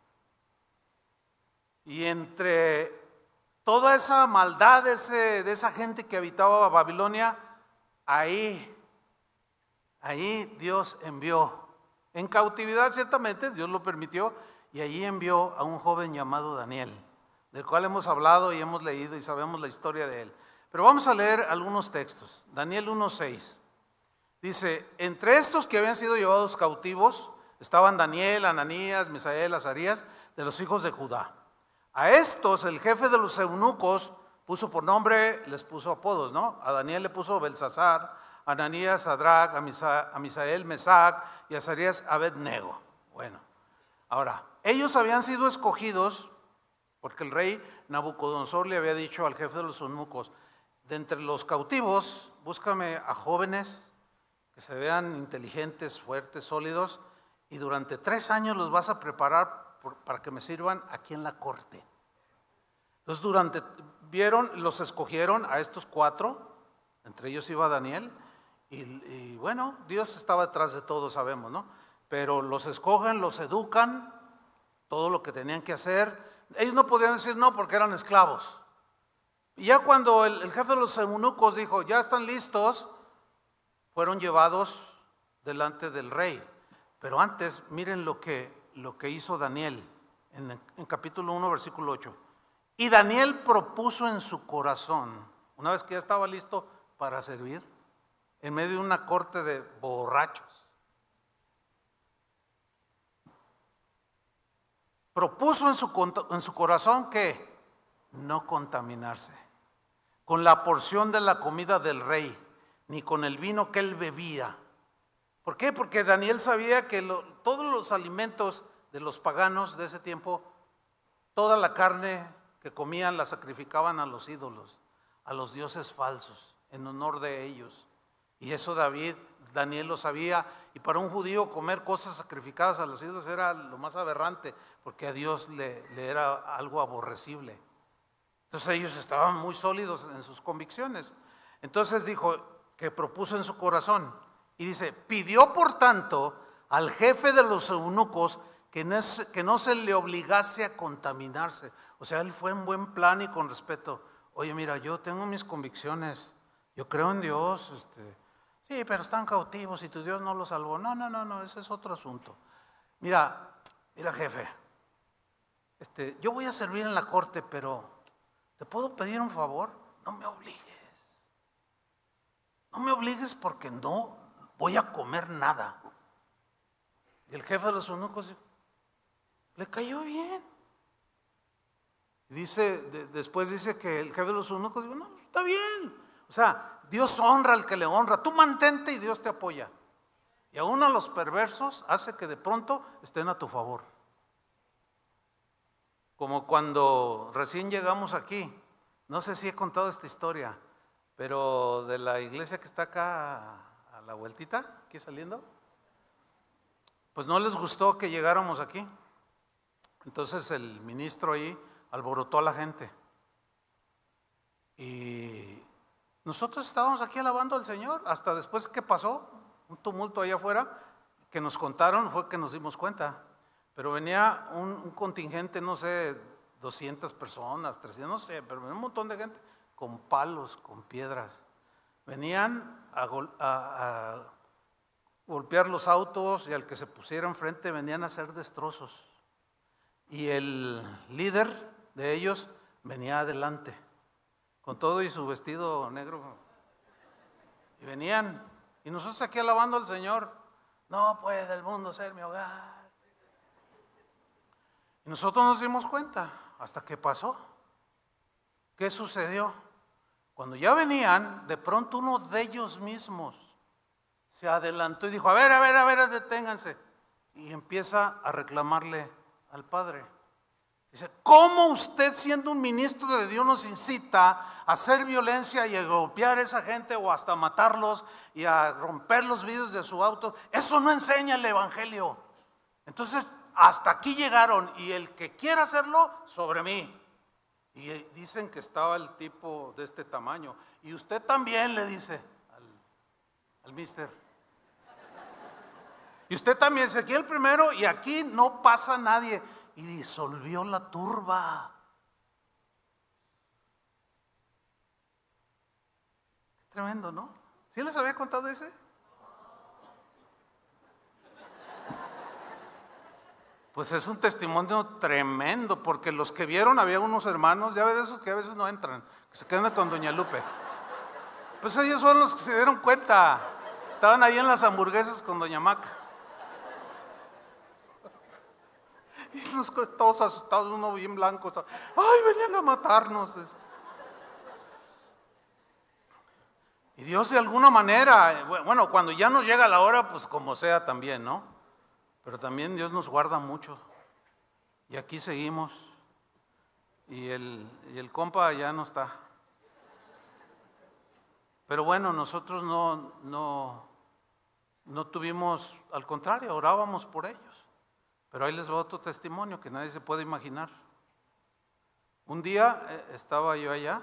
S1: Y entre toda esa maldad de, ese, de esa gente que habitaba Babilonia, ahí, ahí Dios envió, en cautividad ciertamente, Dios lo permitió, y allí envió a un joven llamado Daniel, del cual hemos hablado y hemos leído y sabemos la historia de él. Pero vamos a leer algunos textos. Daniel uno seis. Dice, entre estos que habían sido llevados cautivos, estaban Daniel, Ananías, Misael, Azarías, de los hijos de Judá. A estos el jefe de los eunucos puso por nombre, les puso apodos, ¿no? A Daniel le puso Belsasar, a Ananías, Sadrach, a, Misa, a Misael, Mesac y a Azarías, Abednego. Bueno, Ahora, ellos habían sido escogidos porque el rey Nabucodonosor le había dicho al jefe de los eunucos: de entre los cautivos, búscame a jóvenes que se vean inteligentes, fuertes, sólidos, y durante tres años los vas a preparar por, para que me sirvan aquí en la corte. Entonces, durante, vieron, los escogieron a estos cuatro, entre ellos iba Daniel, y, y bueno, Dios estaba detrás de todo, sabemos, ¿no? Pero los escogen, los educan, todo lo que tenían que hacer. Ellos no podían decir no porque eran esclavos. Y ya cuando el, el jefe de los eunucos dijo: ya están listos, fueron llevados delante del rey. Pero antes, miren lo que, lo que hizo Daniel en, en capítulo uno, versículo ocho. Y Daniel propuso en su corazón, una vez que ya estaba listo para servir, en medio de una corte de borrachos, propuso en su, en su corazón que no contaminarse con la porción de la comida del rey, ni con el vino que él bebía. ¿Por qué? Porque Daniel sabía que lo, todos los alimentos de los paganos de ese tiempo, toda la carne que comían la sacrificaban a los ídolos, a los dioses falsos, en honor de ellos. Y eso David, Daniel lo sabía. Y para un judío comer cosas sacrificadas a los ídolos era lo más aberrante, porque a Dios le, le era algo aborrecible. Entonces ellos estaban muy sólidos en sus convicciones. Entonces dijo que propuso en su corazón, y dice: pidió por tanto al jefe de los eunucos que no, que no se le obligase a contaminarse. O sea, él fue en buen plan y con respeto. Oye, mira, yo tengo mis convicciones, yo creo en Dios, este, sí, pero están cautivos y tu Dios no los salvó. No, no, no, no, ese es otro asunto. Mira, mira jefe, este, yo voy a servir en la corte, pero ¿te puedo pedir un favor? No me obligues. No me obligues porque no voy a comer nada. Y el jefe de los eunucos le cayó bien. Dice, de, después dice que el jefe de los eunucos dijo: no, está bien. O sea, Dios honra al que le honra. Tú mantente y Dios te apoya. Y aún a los perversos hace que de pronto estén a tu favor. Como cuando recién llegamos aquí, no sé si he contado esta historia, pero de la iglesia que está acá a la vueltita, aquí saliendo, pues no les gustó que llegáramos aquí. Entonces el ministro ahí alborotó a la gente. Y nosotros estábamos aquí alabando al Señor, hasta después que pasó un tumulto allá afuera, que nos contaron, fue que nos dimos cuenta. Pero venía un, un contingente, no sé, doscientas personas, trescientas, no sé, pero un montón de gente con palos, con piedras. Venían a, gol, a, a golpear los autos, y al que se pusiera enfrente venían a hacer destrozos. Y el líder de ellos venía adelante, con todo y su vestido negro. Y venían, y nosotros aquí alabando al Señor. No puede el mundo ser mi hogar. Y nosotros nos dimos cuenta, hasta que pasó. ¿Qué sucedió? Cuando ya venían, de pronto uno de ellos mismos se adelantó y dijo: a ver, a ver, a ver, deténganse. Y empieza a reclamarle al padre. Dice: ¿cómo usted, siendo un ministro de Dios, nos incita a hacer violencia y a golpear a esa gente o hasta matarlos y a romper los vidrios de su auto? Eso no enseña el evangelio. Entonces, hasta aquí llegaron, y el que quiera hacerlo, sobre mí. Y dicen que estaba el tipo de este tamaño. Y usted también, le dice al, al mister. Y usted también, se quiere el primero, y aquí no pasa nadie. Y disolvió la turba. Qué tremendo, ¿no? ¿Sí les había contado ese? Pues es un testimonio tremendo, porque los que vieron, había unos hermanos, ya ves, esos que a veces no entran, que se quedan con doña Lupe. Pues ellos fueron los que se dieron cuenta. Estaban ahí en las hamburguesas con doña Maca. Y nos, todos asustados, uno bien blanco. Ay, venían a matarnos. Y Dios, de alguna manera, bueno, cuando ya nos llega la hora, pues como sea también, ¿no? Pero también Dios nos guarda mucho. Y aquí seguimos. Y el, y el compa ya no está. Pero bueno, nosotros no, no, no tuvimos, al contrario, orábamos por ellos. Pero ahí les va otro testimonio que nadie se puede imaginar. Un día eh, estaba yo allá,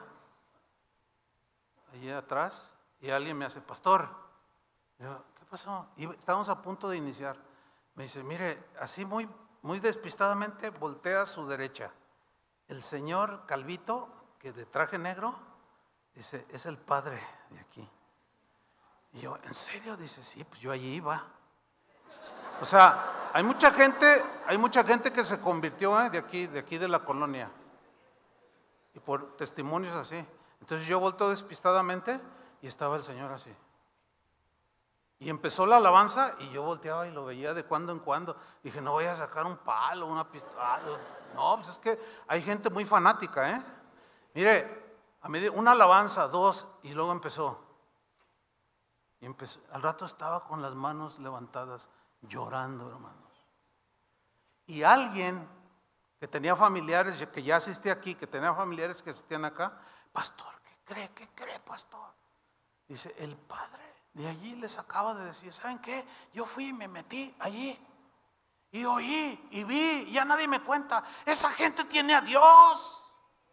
S1: allá atrás, y alguien me hace, pastor. Yo, ¿qué pasó? Y estábamos a punto de iniciar. Me dice, mire, así muy, muy despistadamente voltea a su derecha. El señor Calvito, que de traje negro, dice, es el padre de aquí. Y yo, ¿en serio? Dice, sí, pues yo allí iba. O sea, hay mucha gente, hay mucha gente que se convirtió ¿eh? de aquí, de aquí de la colonia. Y por testimonios así. Entonces yo volteo despistadamente y estaba el señor así. Y empezó la alabanza y yo volteaba y lo veía de cuando en cuando. Dije, no voy a sacar un palo, una pistola. No, pues es que hay gente muy fanática, ¿eh? Mire, a medida, una alabanza, dos, y luego empezó. Y empezó. Al rato estaba con las manos levantadas, llorando, hermanos. Y alguien que tenía familiares, que ya asistía aquí, que tenía familiares que asistían acá, pastor, ¿qué cree? ¿Qué cree, pastor? Dice, el padre de allí les acaba de decir, ¿saben qué? Yo fui y me metí allí y oí y vi y ya nadie me cuenta. Esa gente tiene a Dios.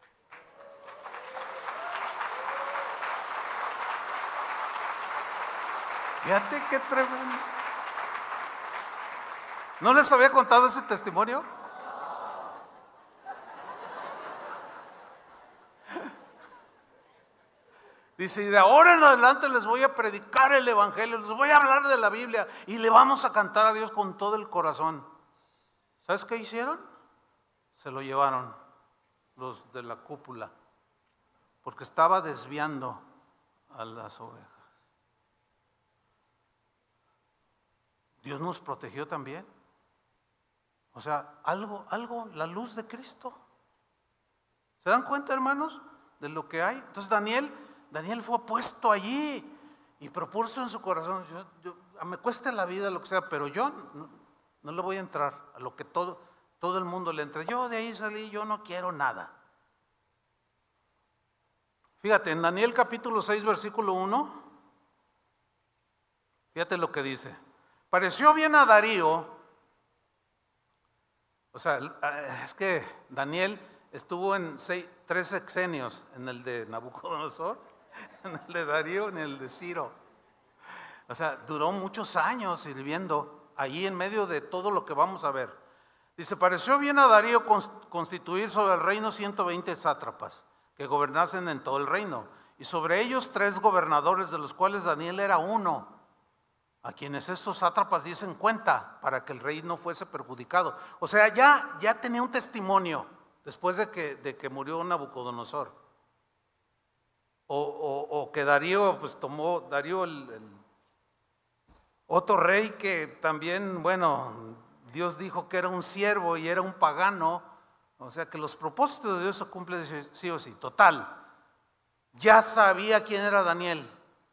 S1: Fíjate qué tremendo. ¿No les había contado ese testimonio? Dice, y de ahora en adelante les voy a predicar el evangelio, les voy a hablar de la Biblia y le vamos a cantar a Dios con todo el corazón. ¿Sabes qué hicieron? Se lo llevaron los de la cúpula, porque estaba desviando a las ovejas. Dios nos protegió también. O sea, algo, algo, la luz de Cristo. ¿Se dan cuenta, hermanos, de lo que hay? Entonces Daniel, Daniel fue puesto allí y propuso en su corazón, yo, yo, me cueste la vida, lo que sea, pero yo no, no le voy a entrar a lo que todo, todo el mundo le entra. Yo de ahí salí, yo no quiero nada. Fíjate, en Daniel capítulo seis, versículo uno, fíjate lo que dice. Pareció bien a Darío, o sea, es que Daniel estuvo en seis, tres sexenios, en el de Nabucodonosor, en el de Darío, en el de Ciro. O sea, duró muchos años sirviendo allí en medio de todo lo que vamos a ver. Dice, pareció bien a Darío constituir sobre el reino ciento veinte sátrapas que gobernasen en todo el reino, y sobre ellos tres gobernadores, de los cuales Daniel era uno, a quienes estos sátrapas diesen cuenta para que el rey no fuese perjudicado. O sea, ya, ya tenía un testimonio después de que, de que murió Nabucodonosor. O, o, o que Darío, pues tomó, Darío el, el otro rey que también, bueno, Dios dijo que era un siervo y era un pagano. O sea que los propósitos de Dios se cumplen sí o sí. Total, ya sabía quién era Daniel.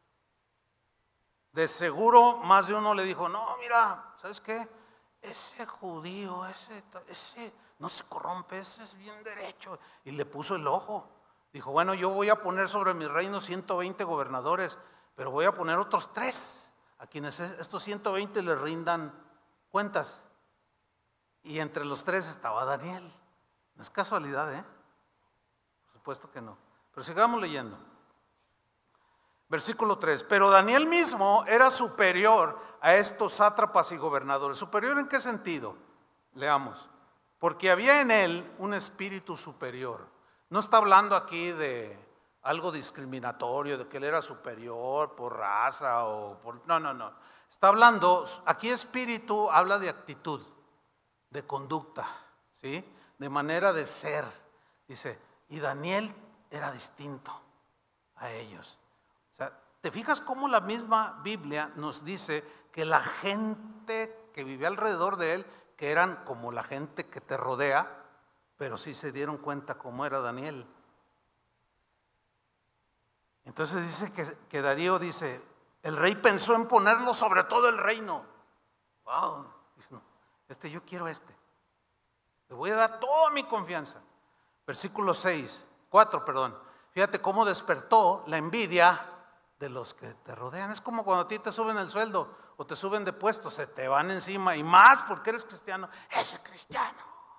S1: De seguro más de uno le dijo, no, mira, ¿sabes qué? Ese judío, ese, ese no se corrompe, ese es bien derecho. Y le puso el ojo. Dijo, bueno, yo voy a poner sobre mi reino ciento veinte gobernadores, pero voy a poner otros tres, a quienes estos ciento veinte les rindan cuentas. Y entre los tres estaba Daniel. No es casualidad, ¿eh? Por supuesto que no. Pero sigamos leyendo. Versículo tres, pero Daniel mismo era superior a estos sátrapas y gobernadores. ¿Superior en qué sentido? Leamos. Porque había en él un espíritu superior. No está hablando aquí de algo discriminatorio, de que él era superior por raza o por... No, no, no. Está hablando, aquí espíritu habla de actitud, de conducta, ¿sí? De manera de ser. Dice, y Daniel era distinto a ellos. ¿Te fijas cómo la misma Biblia nos dice que la gente que vivía alrededor de él, que eran como la gente que te rodea, pero sí se dieron cuenta cómo era Daniel? Entonces dice que, que Darío dice, el rey pensó en ponerlo sobre todo el reino. Wow, dice, no, este yo quiero este. Le voy a dar toda mi confianza. Versículo seis, cuatro, perdón. Fíjate cómo despertó la envidia de los que te rodean. Es como cuando a ti te suben el sueldo o te suben de puesto, se te van encima, y más porque eres cristiano. Ese cristiano.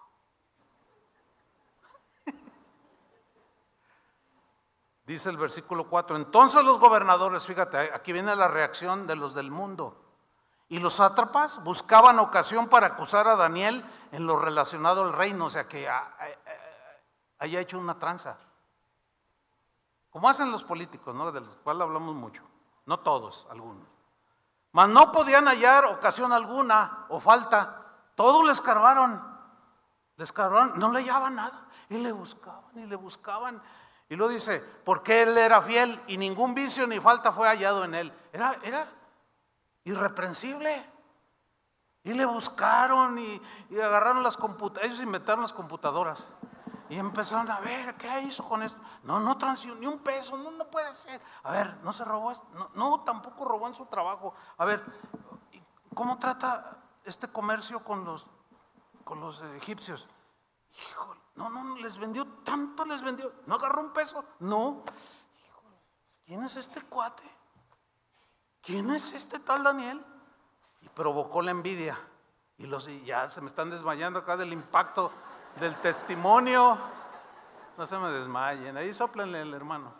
S1: Dice el versículo cuatro, entonces los gobernadores, fíjate, aquí viene la reacción de los del mundo, y los sátrapas buscaban ocasión para acusar a Daniel en lo relacionado al reino, o sea que haya hecho una tranza, como hacen los políticos, ¿no? De los cuales hablamos mucho, no todos, algunos. Mas no podían hallar ocasión alguna o falta, todo le escarbaron, le escarbaron, no le hallaban nada, y le buscaban y le buscaban. Y luego dice, porque él era fiel y ningún vicio ni falta fue hallado en él. Era, era irreprensible. Y le buscaron y, y agarraron las computadoras, ellos inventaron las computadoras. Y empezaron a ver, ¿qué hizo con esto? No, no transió ni un peso, no, no puede ser. A ver, no se robó esto, no, no, tampoco robó en su trabajo. A ver, ¿cómo trata este comercio con los, con los egipcios? Híjole, no, no, les vendió tanto, les vendió, no agarró un peso, no. Híjole, ¿quién es este cuate? ¿Quién es este tal Daniel? Y provocó la envidia. Y los y ya se me están desmayando acá del impacto del testimonio. No se me desmayen, ahí sóplenle el hermano.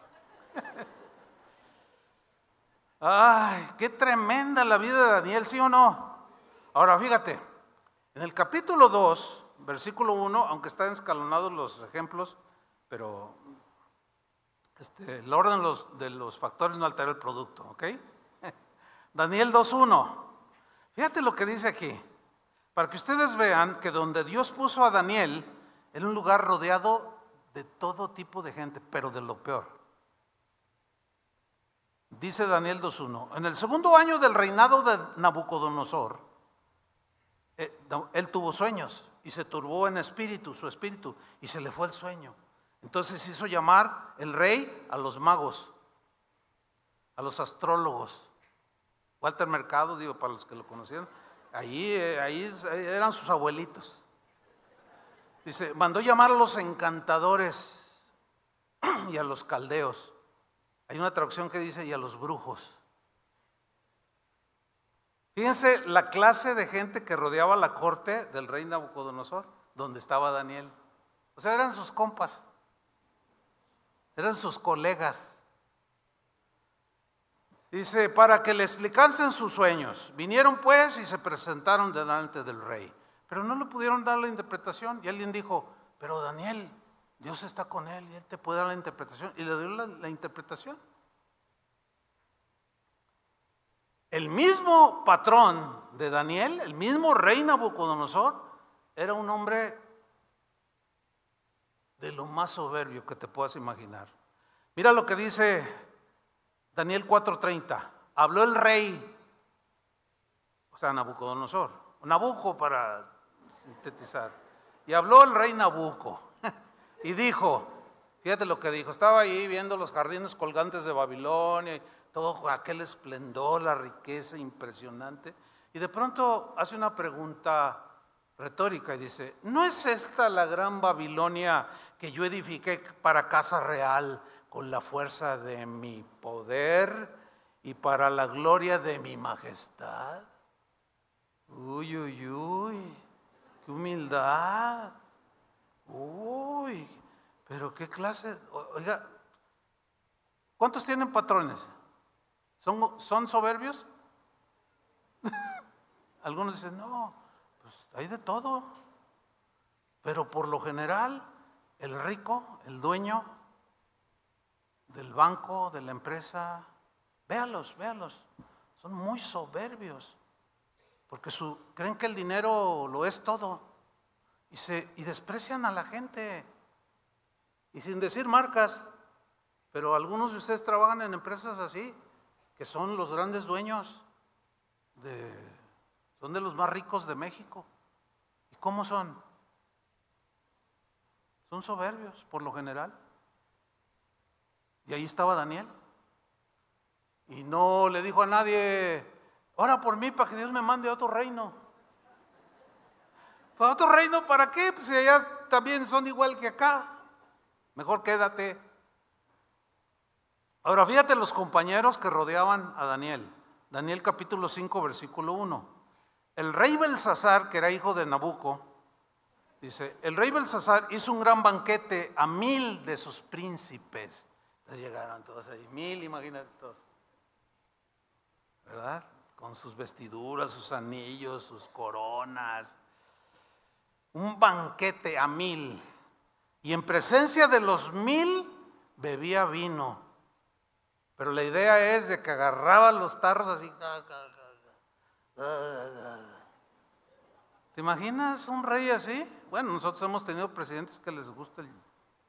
S1: Ay, qué tremenda la vida de Daniel, ¿sí o no? Ahora fíjate, en el capítulo dos, versículo uno, aunque están escalonados los ejemplos, pero este, el orden de los, de los factores no altera el producto, ¿ok? Daniel dos uno, fíjate lo que dice aquí, para que ustedes vean que donde Dios puso a Daniel era un lugar rodeado de todo tipo de gente, pero de lo peor. Dice Daniel dos uno, en el segundo año del reinado de Nabucodonosor, él tuvo sueños y se turbó en espíritu, su espíritu, y se le fue el sueño. Entonces hizo llamar el rey a los magos, a los astrólogos. Walter Mercado, digo, para los que lo conocieron, ahí, ahí eran sus abuelitos. Dice, mandó llamar a los encantadores y a los caldeos. Hay una traducción que dice, y a los brujos. Fíjense la clase de gente que rodeaba la corte del rey Nabucodonosor, donde estaba Daniel. O sea, eran sus compas, eran sus colegas. Dice, para que le explicasen sus sueños. Vinieron pues y se presentaron delante del rey, pero no le pudieron dar la interpretación. Y alguien dijo, pero Daniel, Dios está con él y él te puede dar la interpretación. Y le dio la, la interpretación. El mismo patrón de Daniel, el mismo rey Nabucodonosor, era un hombre de lo más soberbio que te puedas imaginar. Mira lo que dice Daniel cuatro treinta. Habló el rey, o sea, Nabucodonosor, Nabuco para sintetizar, y habló el rey Nabuco y dijo, fíjate lo que dijo, estaba ahí viendo los jardines colgantes de Babilonia y todo aquel esplendor, la riqueza impresionante, y de pronto hace una pregunta retórica y dice, ¿no es esta la gran Babilonia que yo edifiqué para casa real con la fuerza de mi poder y para la gloria de mi majestad? Uy, uy, uy, qué humildad. Uy, pero qué clase, oiga, ¿cuántos tienen patrones? ¿Son, son soberbios? Algunos dicen, no, pues hay de todo. Pero por lo general, el rico, el dueño del banco, de la empresa, véalos, véalos, son muy soberbios. Porque su, creen que el dinero lo es todo. Y, se, y desprecian a la gente. Y sin decir marcas, pero algunos de ustedes trabajan en empresas así, que son los grandes dueños, de, son de los más ricos de México. ¿Y cómo son? Son soberbios, por lo general. Y ahí estaba Daniel. Y no le dijo a nadie, ora por mí para que Dios me mande a otro reino. ¿Para otro reino para qué? Pues si allá también son igual que acá. Mejor quédate. Ahora fíjate los compañeros que rodeaban a Daniel. Daniel capítulo cinco, versículo uno. El rey Belsasar, que era hijo de Nabuco, dice, el rey Belsasar hizo un gran banquete a mil de sus príncipes. Entonces llegaron todos ahí, mil, imagínate todos. ¿Verdad? Con sus vestiduras, sus anillos, sus coronas. Un banquete a mil. Y en presencia de los mil bebía vino. Pero la idea es de que agarraba los tarros así. ¿Te imaginas un rey así? Bueno, nosotros hemos tenido presidentes que les gusta el...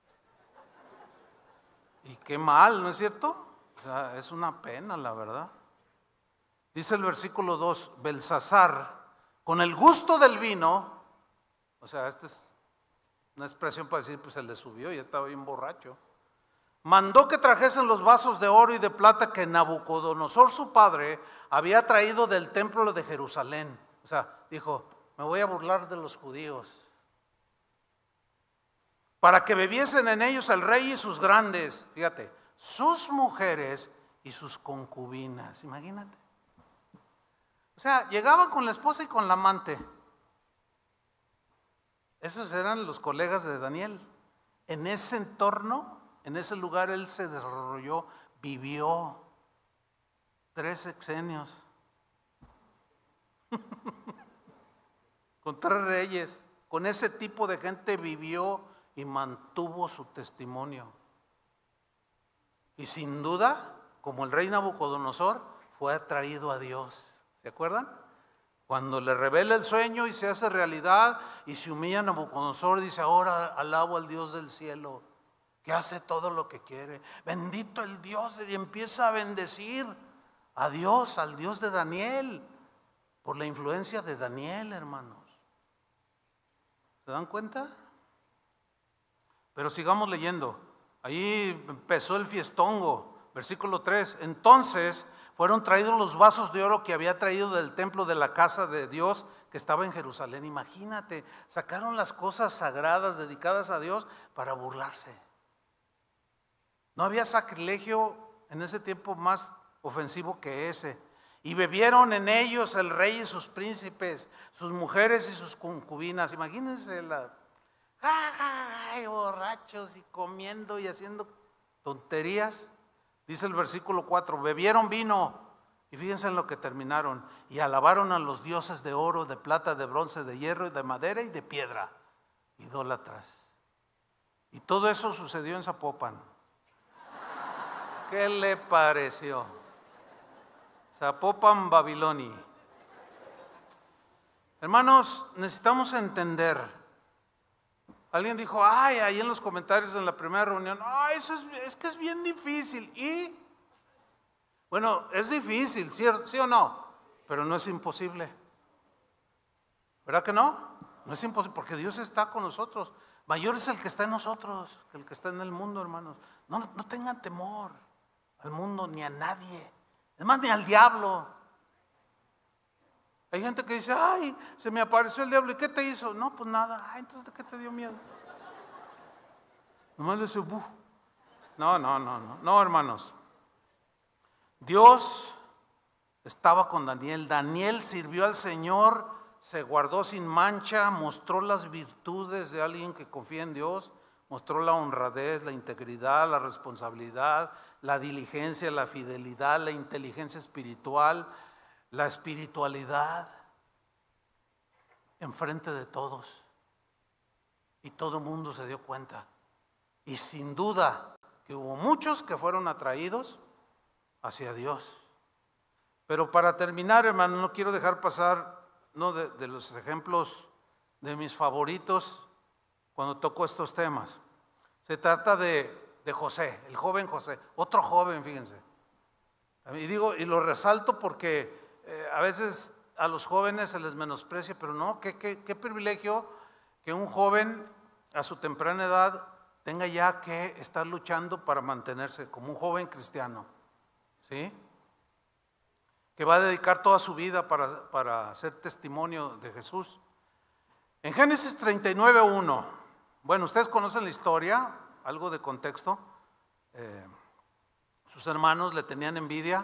S1: Y qué mal, ¿no es cierto? O sea, es una pena, la verdad. Dice el versículo dos, Belsasar, con el gusto del vino, o sea, esta es una expresión para decir, pues se le subió y estaba bien borracho, mandó que trajesen los vasos de oro y de plata que Nabucodonosor su padre había traído del templo de Jerusalén. O sea, dijo, me voy a burlar de los judíos, para que bebiesen en ellos el rey y sus grandes, fíjate, sus mujeres y sus concubinas, imagínate. O sea, llegaba con la esposa y con la amante. Esos eran los colegas de Daniel. En ese entorno, en ese lugar él se desarrolló, vivió tres sexenios. Con tres reyes. Con ese tipo de gente vivió y mantuvo su testimonio. Y sin duda, como el rey Nabucodonosor, fue atraído a Dios. ¿Se acuerdan? Cuando le revela el sueño y se hace realidad y se humilla a Nabucodonosor, dice, ahora alabo al Dios del cielo, que hace todo lo que quiere. Bendito el Dios, y empieza a bendecir a Dios, al Dios de Daniel, por la influencia de Daniel, hermanos. ¿Se dan cuenta? Pero sigamos leyendo. Ahí empezó el fiestongo, versículo tres. Entonces fueron traídos los vasos de oro que había traído del templo de la casa de Dios que estaba en Jerusalén. Imagínate, sacaron las cosas sagradas dedicadas a Dios para burlarse. No había sacrilegio en ese tiempo más ofensivo que ese. Y bebieron en ellos el rey y sus príncipes, sus mujeres y sus concubinas. Imagínense la... ¡Ay, borrachos y comiendo y haciendo tonterías! Dice el versículo cuatro, bebieron vino y fíjense en lo que terminaron. Y alabaron a los dioses de oro, de plata, de bronce, de hierro, de madera y de piedra. Idólatras. Y todo eso sucedió en Zapopan. ¿Qué le pareció? Zapopan, Babilonia. Hermanos, necesitamos entender. Alguien dijo, ay, ahí en los comentarios en la primera reunión, ay, eso es, es que es bien difícil. Y, bueno, es difícil, ¿sí, sí o no? Pero no es imposible. ¿Verdad que no? No es imposible, porque Dios está con nosotros. Mayor es el que está en nosotros que el que está en el mundo, hermanos. No, no tengan temor al mundo ni a nadie. Es más, ni al diablo. Hay gente que dice, ay, se me apareció el diablo, ¿y qué te hizo? No, pues nada. Ay, entonces, ¿de qué te dio miedo? Nomás le dice, buf. No, no, no, no, no, hermanos. Dios estaba con Daniel. Daniel sirvió al Señor, se guardó sin mancha, mostró las virtudes de alguien que confía en Dios, mostró la honradez, la integridad, la responsabilidad, la diligencia, la fidelidad, la inteligencia espiritual, la espiritualidad enfrente de todos. Y todo el mundo se dio cuenta. Y sin duda que hubo muchos que fueron atraídos hacia Dios. Pero para terminar, hermano, no quiero dejar pasar uno de, de los ejemplos de mis favoritos cuando toco estos temas. Se trata de, de José, el joven José, otro joven, fíjense. Y digo, y lo resalto porque Eh, a veces a los jóvenes se les menosprecia, pero no, qué, qué, qué privilegio que un joven a su temprana edad tenga ya que estar luchando para mantenerse como un joven cristiano, ¿sí? Que va a dedicar toda su vida para, para ser testimonio de Jesús. En Génesis treinta y nueve, uno, bueno, ustedes conocen la historia, algo de contexto. Eh, sus hermanos le tenían envidia,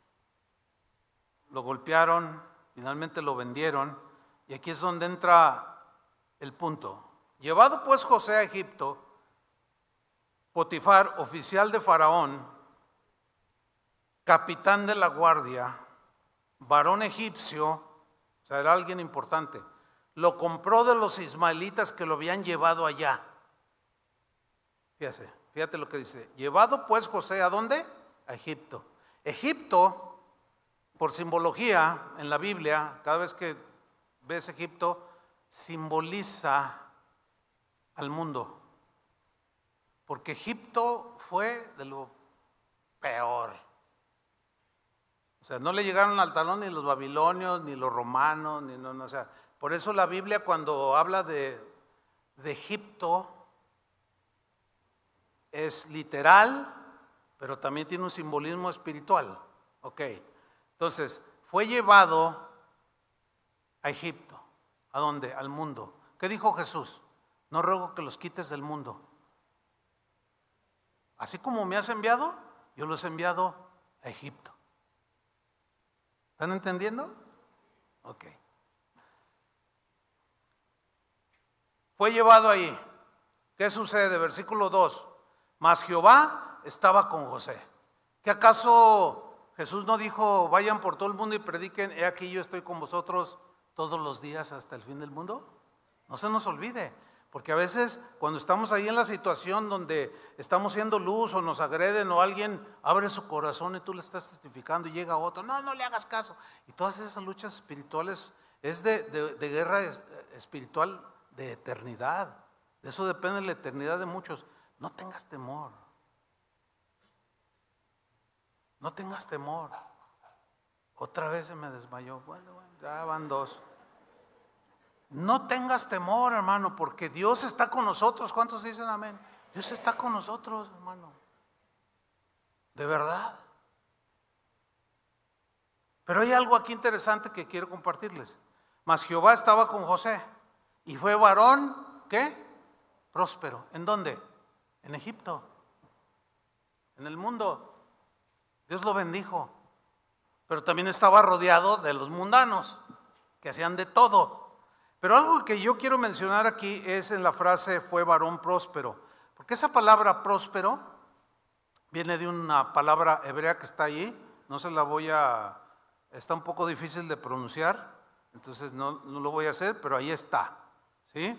S1: lo golpearon, finalmente lo vendieron, y aquí es donde entra el punto. Llevado pues José a Egipto, Potifar, oficial de Faraón, capitán de la guardia, varón egipcio, o sea, era alguien importante, lo compró de los ismaelitas que lo habían llevado allá. Fíjate, fíjate lo que dice. Llevado pues José, ¿a dónde? A Egipto. Egipto, por simbología en la Biblia, cada vez que ves Egipto, simboliza al mundo. Porque Egipto fue de lo peor. O sea, no le llegaron al talón ni los babilonios, ni los romanos, ni no, no, o sea, por eso la Biblia cuando habla de, de Egipto es literal, pero también tiene un simbolismo espiritual. Ok, entonces fue llevado a Egipto. ¿A dónde? Al mundo. ¿Qué dijo Jesús? No ruego que los quites del mundo. Así como me has enviado, yo los he enviado a Egipto. ¿Están entendiendo? Ok. Fue llevado ahí. ¿Qué sucede? Versículo dos. Mas Jehová estaba con José. ¿Qué acaso Jesús no dijo, vayan por todo el mundo y prediquen, he aquí yo estoy con vosotros todos los días hasta el fin del mundo? No se nos olvide. Porque a veces cuando estamos ahí en la situación donde estamos siendo luz o nos agreden o alguien abre su corazón y tú le estás testificando y llega otro, no, no le hagas caso. Y todas esas luchas espirituales es de, de, de guerra espiritual de eternidad. De eso depende la eternidad de muchos. No tengas temor. No tengas temor. Otra vez se me desmayó. Bueno, bueno, ya van dos. No tengas temor, hermano, porque Dios está con nosotros. ¿Cuántos dicen amén? Dios está con nosotros, hermano. De verdad. Pero hay algo aquí interesante que quiero compartirles. Mas Jehová estaba con José y fue varón, ¿qué? Próspero. ¿En dónde? En Egipto. En el mundo. Dios lo bendijo. Pero también estaba rodeado de los mundanos, que hacían de todo. Pero algo que yo quiero mencionar aquí es en la frase fue varón próspero. Porque esa palabra próspero viene de una palabra hebrea que está ahí. No se la voy a, está un poco difícil de pronunciar, entonces no, no lo voy a hacer, pero ahí está. ¿Sí?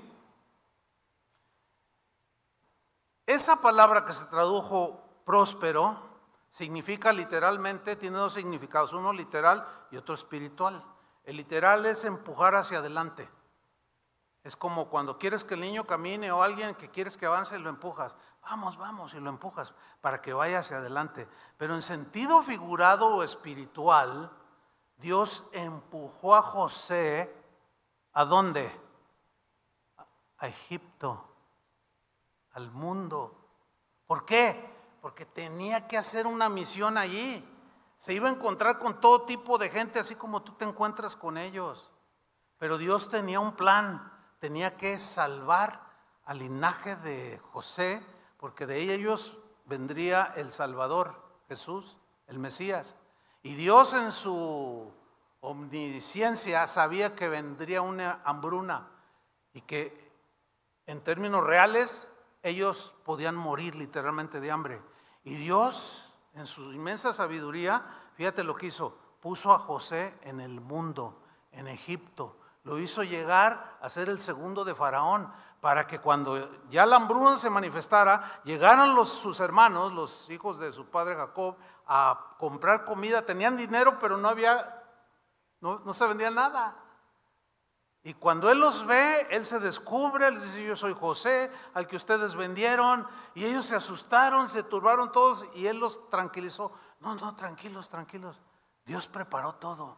S1: Esa palabra que se tradujo próspero significa literalmente, tiene dos significados, uno literal y otro espiritual. El literal es empujar hacia adelante. Es como cuando quieres que el niño camine o alguien que quieres que avance, lo empujas. Vamos, vamos, y lo empujas para que vaya hacia adelante. Pero en sentido figurado o espiritual, Dios empujó a José, ¿a dónde? A Egipto, al mundo. ¿Por qué? Porque tenía que hacer una misión allí. Se iba a encontrar con todo tipo de gente, así como tú te encuentras con ellos. Pero Dios tenía un plan. Tenía que salvar al linaje de José, porque de ellos vendría el Salvador, Jesús, el Mesías. Y Dios en su omnisciencia sabía que vendría una hambruna y que en términos reales ellos podían morir literalmente de hambre. Y Dios en su inmensa sabiduría, fíjate lo que hizo, puso a José en el mundo, en Egipto. Lo hizo llegar a ser el segundo de Faraón, para que cuando ya la hambruna se manifestara, llegaran los, sus hermanos, los hijos de su padre Jacob, a comprar comida. Tenían dinero, pero no había, no, no se vendía nada. Y cuando él los ve, él se descubre, les dice, yo soy José, al que ustedes vendieron. Y ellos se asustaron, se turbaron todos, y él los tranquilizó. No, no, tranquilos, tranquilos. Dios preparó todo.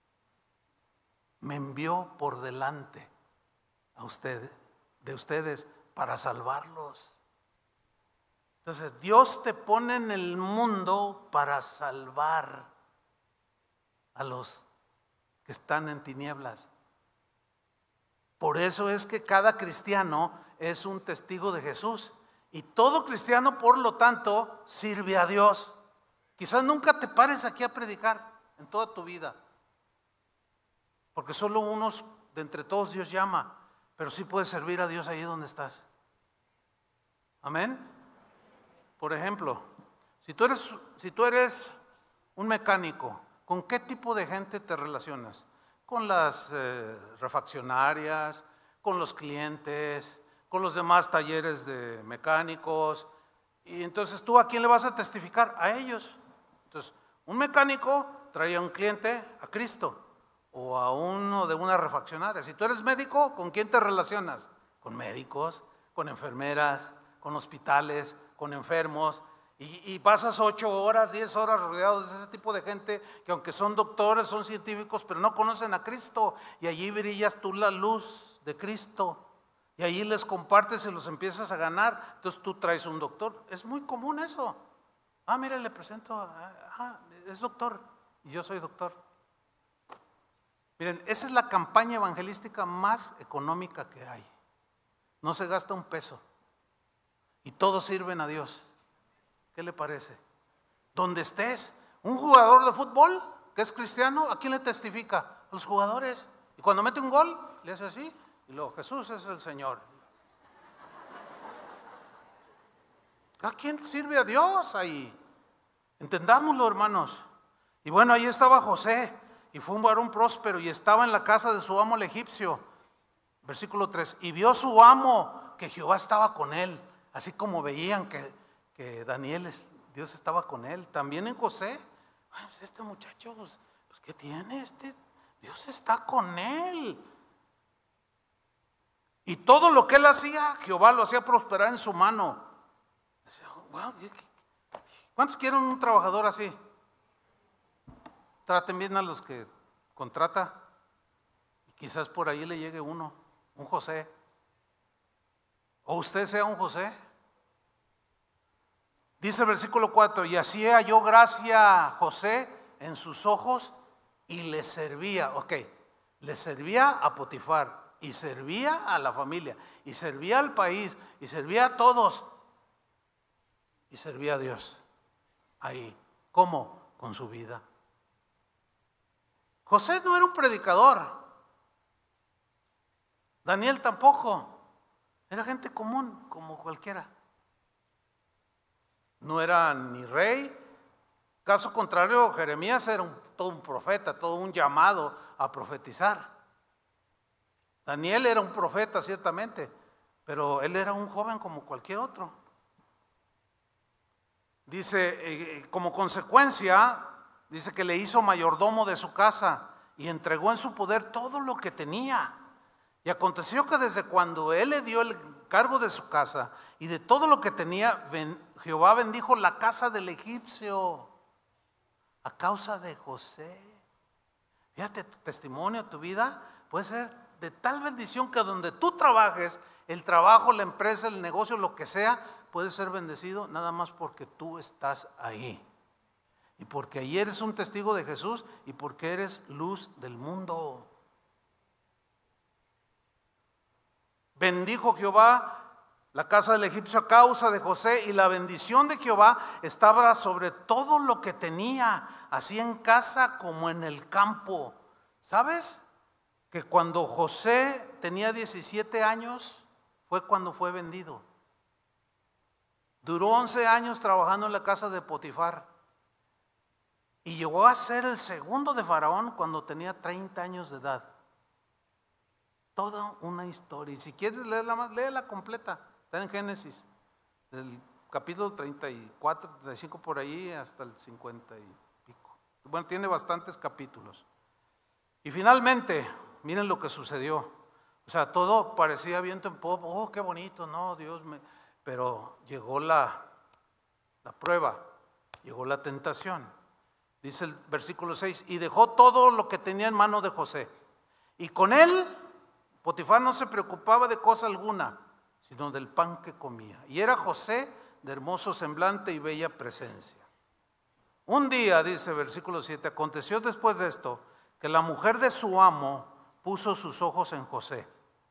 S1: Me envió por delante a ustedes, de ustedes, para salvarlos. Entonces Dios te pone en el mundo para salvar a los que están en tinieblas. Por eso es que cada cristiano es un testigo de Jesús. Y todo cristiano, por lo tanto, sirve a Dios. Quizás nunca te pares aquí a predicar en toda tu vida, porque solo unos de entre todos Dios llama, pero sí puedes servir a Dios ahí donde estás. Amén. Por ejemplo, si tú eres, si tú eres un mecánico, ¿con qué tipo de gente te relacionas? Con las eh, refaccionarias, con los clientes, con los demás talleres de mecánicos. Y entonces, ¿tú a quién le vas a testificar? A ellos. Entonces, un mecánico trae a un cliente a Cristo, o a uno de una refaccionaria. Si tú eres médico, ¿con quién te relacionas? Con médicos, con enfermeras, con hospitales, con enfermos. Y, y pasas ocho horas, diez horas rodeados de ese tipo de gente que, aunque son doctores, son científicos, pero no conocen a Cristo. Y allí brillas tú la luz de Cristo. Y allí les compartes y los empiezas a ganar. Entonces tú traes un doctor. Es muy común eso. Ah, mire, le presento. Ah, es doctor. Y yo soy doctor. Miren, esa es la campaña evangelística más económica que hay. No se gasta un peso. Y todos sirven a Dios. ¿Qué le parece? Donde estés, un jugador de fútbol que es cristiano, ¿a quién le testifica? A los jugadores. Y cuando mete un gol, le hace así. Y luego, Jesús es el Señor. ¿A quién sirve a Dios ahí? Entendámoslo, hermanos. Y bueno, ahí estaba José, y fue un varón próspero, y estaba en la casa de su amo el egipcio. Versículo tres. Y vio su amo que Jehová estaba con él, así como veían que, que Daniel, Dios estaba con él. También en José, ay, pues este muchacho, pues, pues ¿qué tiene? Este, Dios está con él. Y todo lo que él hacía, Jehová lo hacía prosperar en su mano. ¿Cuántos quieren un trabajador así? Traten bien a los que contrata, y quizás por ahí le llegue uno, un José, o usted sea un José. Dice el versículo cuatro: y así halló gracia José en sus ojos y le servía. Ok, le servía a Potifar, y servía a la familia, y servía al país, y servía a todos, y servía a Dios. Ahí, ¿cómo? Con su vida. José no era un predicador, Daniel tampoco, era gente común como cualquiera. No era ni rey. Caso contrario, Jeremías era un, todo un profeta, todo un llamado a profetizar. Daniel era un profeta ciertamente, pero él era un joven como cualquier otro. Dice, eh, como consecuencia, dice que le hizo mayordomo de su casa y entregó en su poder todo lo que tenía. Y aconteció que desde cuando él le dio el cargo de su casa y de todo lo que tenía, Jehová bendijo la casa del egipcio a causa de José. Fíjate, tu testimonio, tu vida puede ser de tal bendición que donde tú trabajes, el trabajo, la empresa, el negocio, lo que sea, puede ser bendecido nada más porque tú estás ahí. Y porque ahí eres un testigo de Jesús y porque eres luz del mundo. Bendijo Jehová la casa del egipcio a causa de José, y la bendición de Jehová estaba sobre todo lo que tenía, así en casa como en el campo. ¿Sabes? Que cuando José tenía diecisiete años fue cuando fue vendido. Duró once años trabajando en la casa de Potifar y llegó a ser el segundo de Faraón cuando tenía treinta años de edad. Toda una historia. Y si quieres leerla más, léela completa. Está en Génesis, del capítulo treinta y cuatro, treinta y cinco por ahí hasta el cincuenta y pico. Bueno, tiene bastantes capítulos. Y finalmente, miren lo que sucedió. O sea, todo parecía viento en popa. Oh, qué bonito, no, Dios me... Pero llegó la, la prueba, llegó la tentación. Dice el versículo seis: y dejó todo lo que tenía en mano de José. Y con él, Potifar no se preocupaba de cosa alguna, sino del pan que comía. Y era José de hermoso semblante y bella presencia. Un día, dice versículo siete, aconteció después de esto, que la mujer de su amo puso sus ojos en José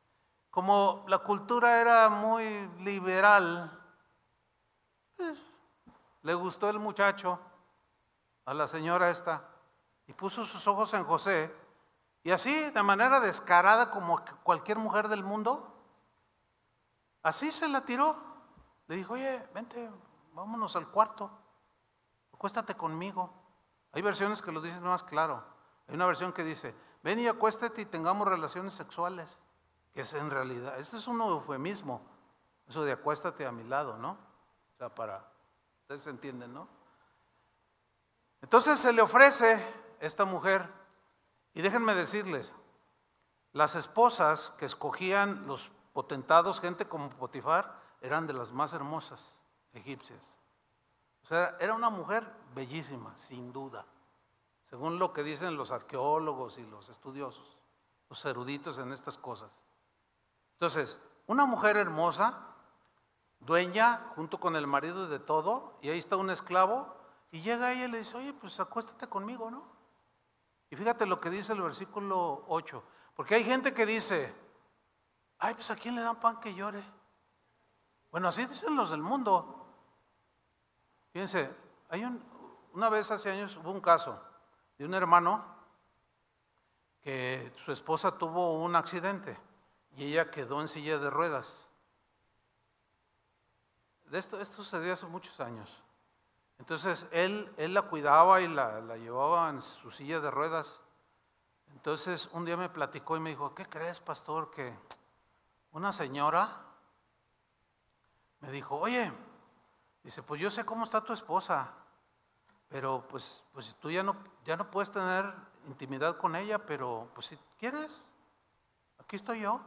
S1: como la cultura era muy liberal, pues, le gustó el muchacho a la señora esta y puso sus ojos en José, y así de manera descarada como cualquier mujer del mundo, así se la tiró. Le dijo: oye, vente, vámonos al cuarto, acuéstate conmigo. Hay versiones que lo dicen más claro. Hay una versión que dice: ven y acuéstate y tengamos relaciones sexuales, que es en realidad, este es un eufemismo, eso de acuéstate a mi lado, ¿no? O sea, para, ustedes entienden, ¿no? Entonces se le ofrece esta mujer, y déjenme decirles, las esposas que escogían los potentados, gente como Potifar, eran de las más hermosas egipcias. O sea, era una mujer bellísima, sin duda, según lo que dicen los arqueólogos y los estudiosos, los eruditos en estas cosas. Entonces, una mujer hermosa, dueña junto con el marido de todo, y ahí está un esclavo, y llega ella y le dice: oye, pues acuéstate conmigo, ¿no? Y fíjate lo que dice el versículo ocho, porque hay gente que dice: ay, pues a quién le dan pan que llore. Bueno, así dicen los del mundo. Fíjense, hay un, una vez hace años hubo un caso de un hermano que su esposa tuvo un accidente y ella quedó en silla de ruedas. De esto, esto sucedió hace muchos años. Entonces él, él la cuidaba y la, la llevaba en su silla de ruedas. Entonces un día me platicó y me dijo: ¿qué crees, pastor? Que una señora me dijo: oye, dice, pues yo sé cómo está tu esposa, pero pues, pues tú ya no, ya no puedes tener intimidad con ella, pero pues si quieres, aquí estoy yo.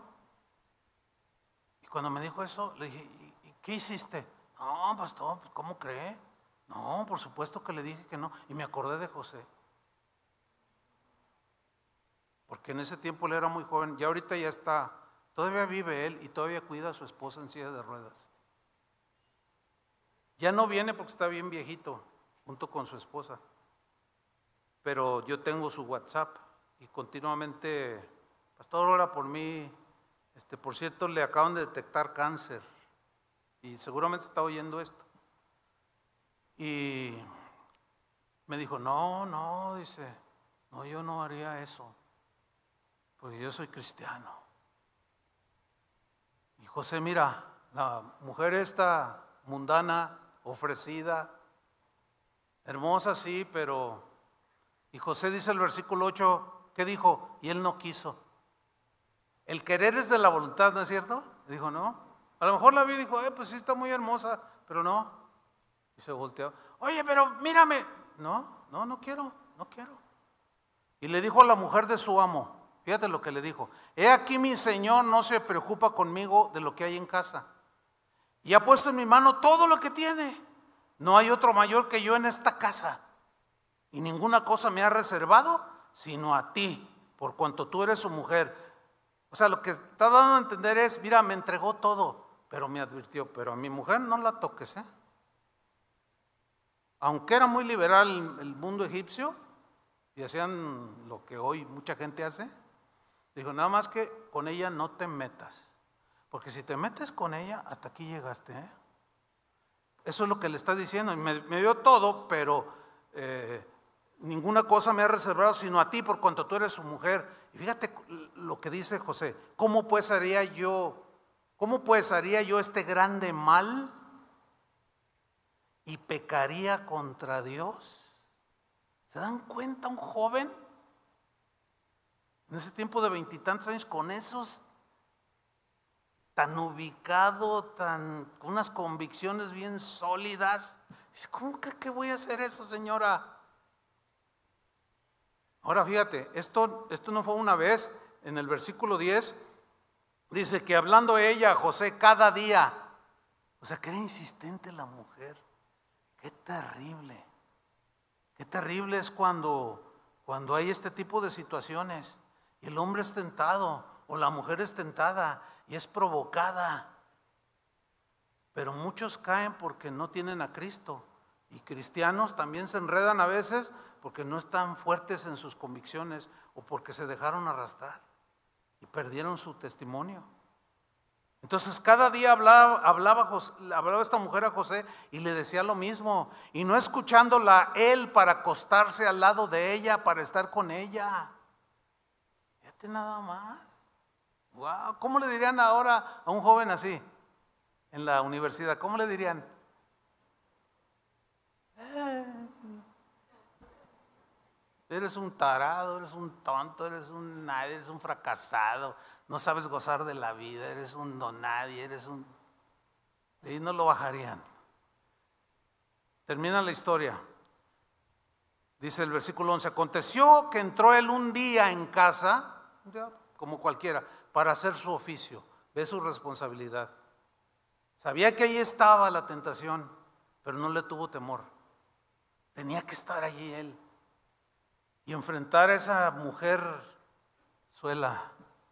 S1: Y cuando me dijo eso, le dije: ¿y, y qué hiciste? No, pastor, ¿cómo cree? No, por supuesto que le dije que no. Y me acordé de José, porque en ese tiempo él era muy joven, y ahorita ya está, todavía vive él y todavía cuida a su esposa en silla de ruedas. Ya no viene porque está bien viejito, junto con su esposa. Pero yo tengo su WhatsApp y continuamente: pastor, ora por mí. Este, por cierto, le acaban de detectar cáncer y seguramente está oyendo esto. Y me dijo: no, no, dice, no, yo no haría eso, porque yo soy cristiano. Y José, mira, la mujer esta mundana, ofrecida, hermosa, sí, pero... Y José dice el versículo ocho, ¿qué dijo? Y él no quiso. El querer es de la voluntad, ¿no es cierto? Dijo: no. A lo mejor la vi y dijo: eh, pues sí está muy hermosa, pero no. Y se volteó: oye, pero mírame. No, no, no quiero, no quiero. Y le dijo a la mujer de su amo, fíjate lo que le dijo: he aquí mi señor no se preocupa conmigo de lo que hay en casa, y ha puesto en mi mano todo lo que tiene. No hay otro mayor que yo en esta casa, y ninguna cosa me ha reservado sino a ti, por cuanto tú eres su mujer. O sea, lo que está dando a entender es: mira, me entregó todo, pero me advirtió: pero a mi mujer no la toques, ¿eh? Aunque era muy liberal el mundo egipcio y hacían lo que hoy mucha gente hace, dijo: nada más que con ella no te metas, porque si te metes con ella, hasta aquí llegaste, ¿eh? Eso es lo que le está diciendo. Y me, me dio todo, pero eh, ninguna cosa me ha reservado sino a ti, por cuanto tú eres su mujer. Y fíjate lo que dice José: ¿cómo pues haría yo, cómo pues haría yo este grande mal y pecaría contra Dios? ¿Se dan cuenta? Un joven en ese tiempo de veintitantos años, con esos, tan ubicado, tan, con unas convicciones bien sólidas. ¿Cómo cree que voy a hacer eso, señora? Ahora fíjate, esto, esto no fue una vez. En el versículo diez dice que hablando ella a José cada día, o sea que era insistente la mujer. Qué terrible, qué terrible es cuando, cuando hay este tipo de situaciones y el hombre es tentado o la mujer es tentada y es provocada. Pero muchos caen porque no tienen a Cristo, y cristianos también se enredan a veces porque no están fuertes en sus convicciones o porque se dejaron arrastrar y perdieron su testimonio. Entonces cada día hablaba, hablaba, José, hablaba esta mujer a José y le decía lo mismo, y no escuchándola él para acostarse al lado de ella, para estar con ella. Fíjate nada más. Wow, ¿cómo le dirían ahora a un joven así en la universidad? ¿Cómo le dirían? Eh, eres un tarado, eres un tonto, eres un nadie, eres un fracasado, no sabes gozar de la vida, eres un don nadie, eres un... De ahí no lo bajarían. Termina la historia. Dice el versículo once, aconteció que entró él un día en casa, ya, como cualquiera, para hacer su oficio. Ve su responsabilidad. Sabía que ahí estaba la tentación, pero no le tuvo temor. Tenía que estar allí él y enfrentar a esa mujer suela.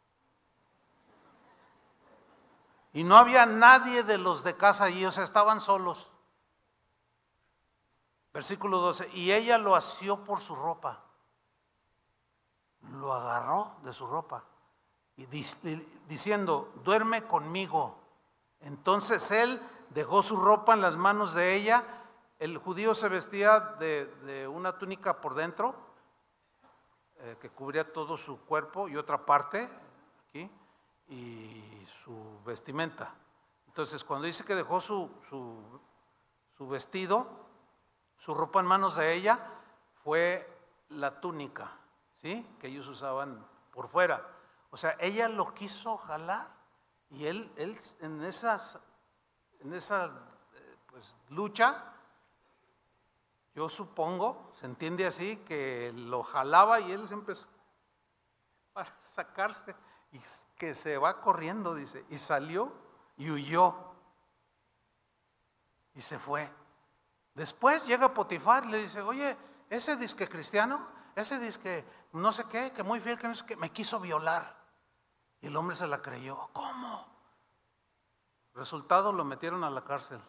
S1: Y no había nadie de los de casa allí, o sea, estaban solos. Versículo doce, y ella lo asió por su ropa. Lo agarró de su ropa y diciendo, duerme conmigo. Entonces él dejó su ropa en las manos de ella. El judío se vestía de, de una túnica por dentro, eh, que cubría todo su cuerpo y otra parte, aquí, y su vestimenta. Entonces cuando dice que dejó su, su, su vestido, su ropa en manos de ella, fue la túnica, ¿sí?, que ellos usaban por fuera. O sea, ella lo quiso jalar y él, él en, esas, en esa pues, lucha, yo supongo, se entiende así, que lo jalaba y él se empezó para sacarse y que se va corriendo, dice, y salió y huyó y se fue. Después llega Potifar y le dice, oye, ese disque cristiano, ese disque no sé qué, que muy fiel, que no sé qué, me quiso violar. Y el hombre se la creyó. ¿Cómo? Resultado, lo metieron a la cárcel.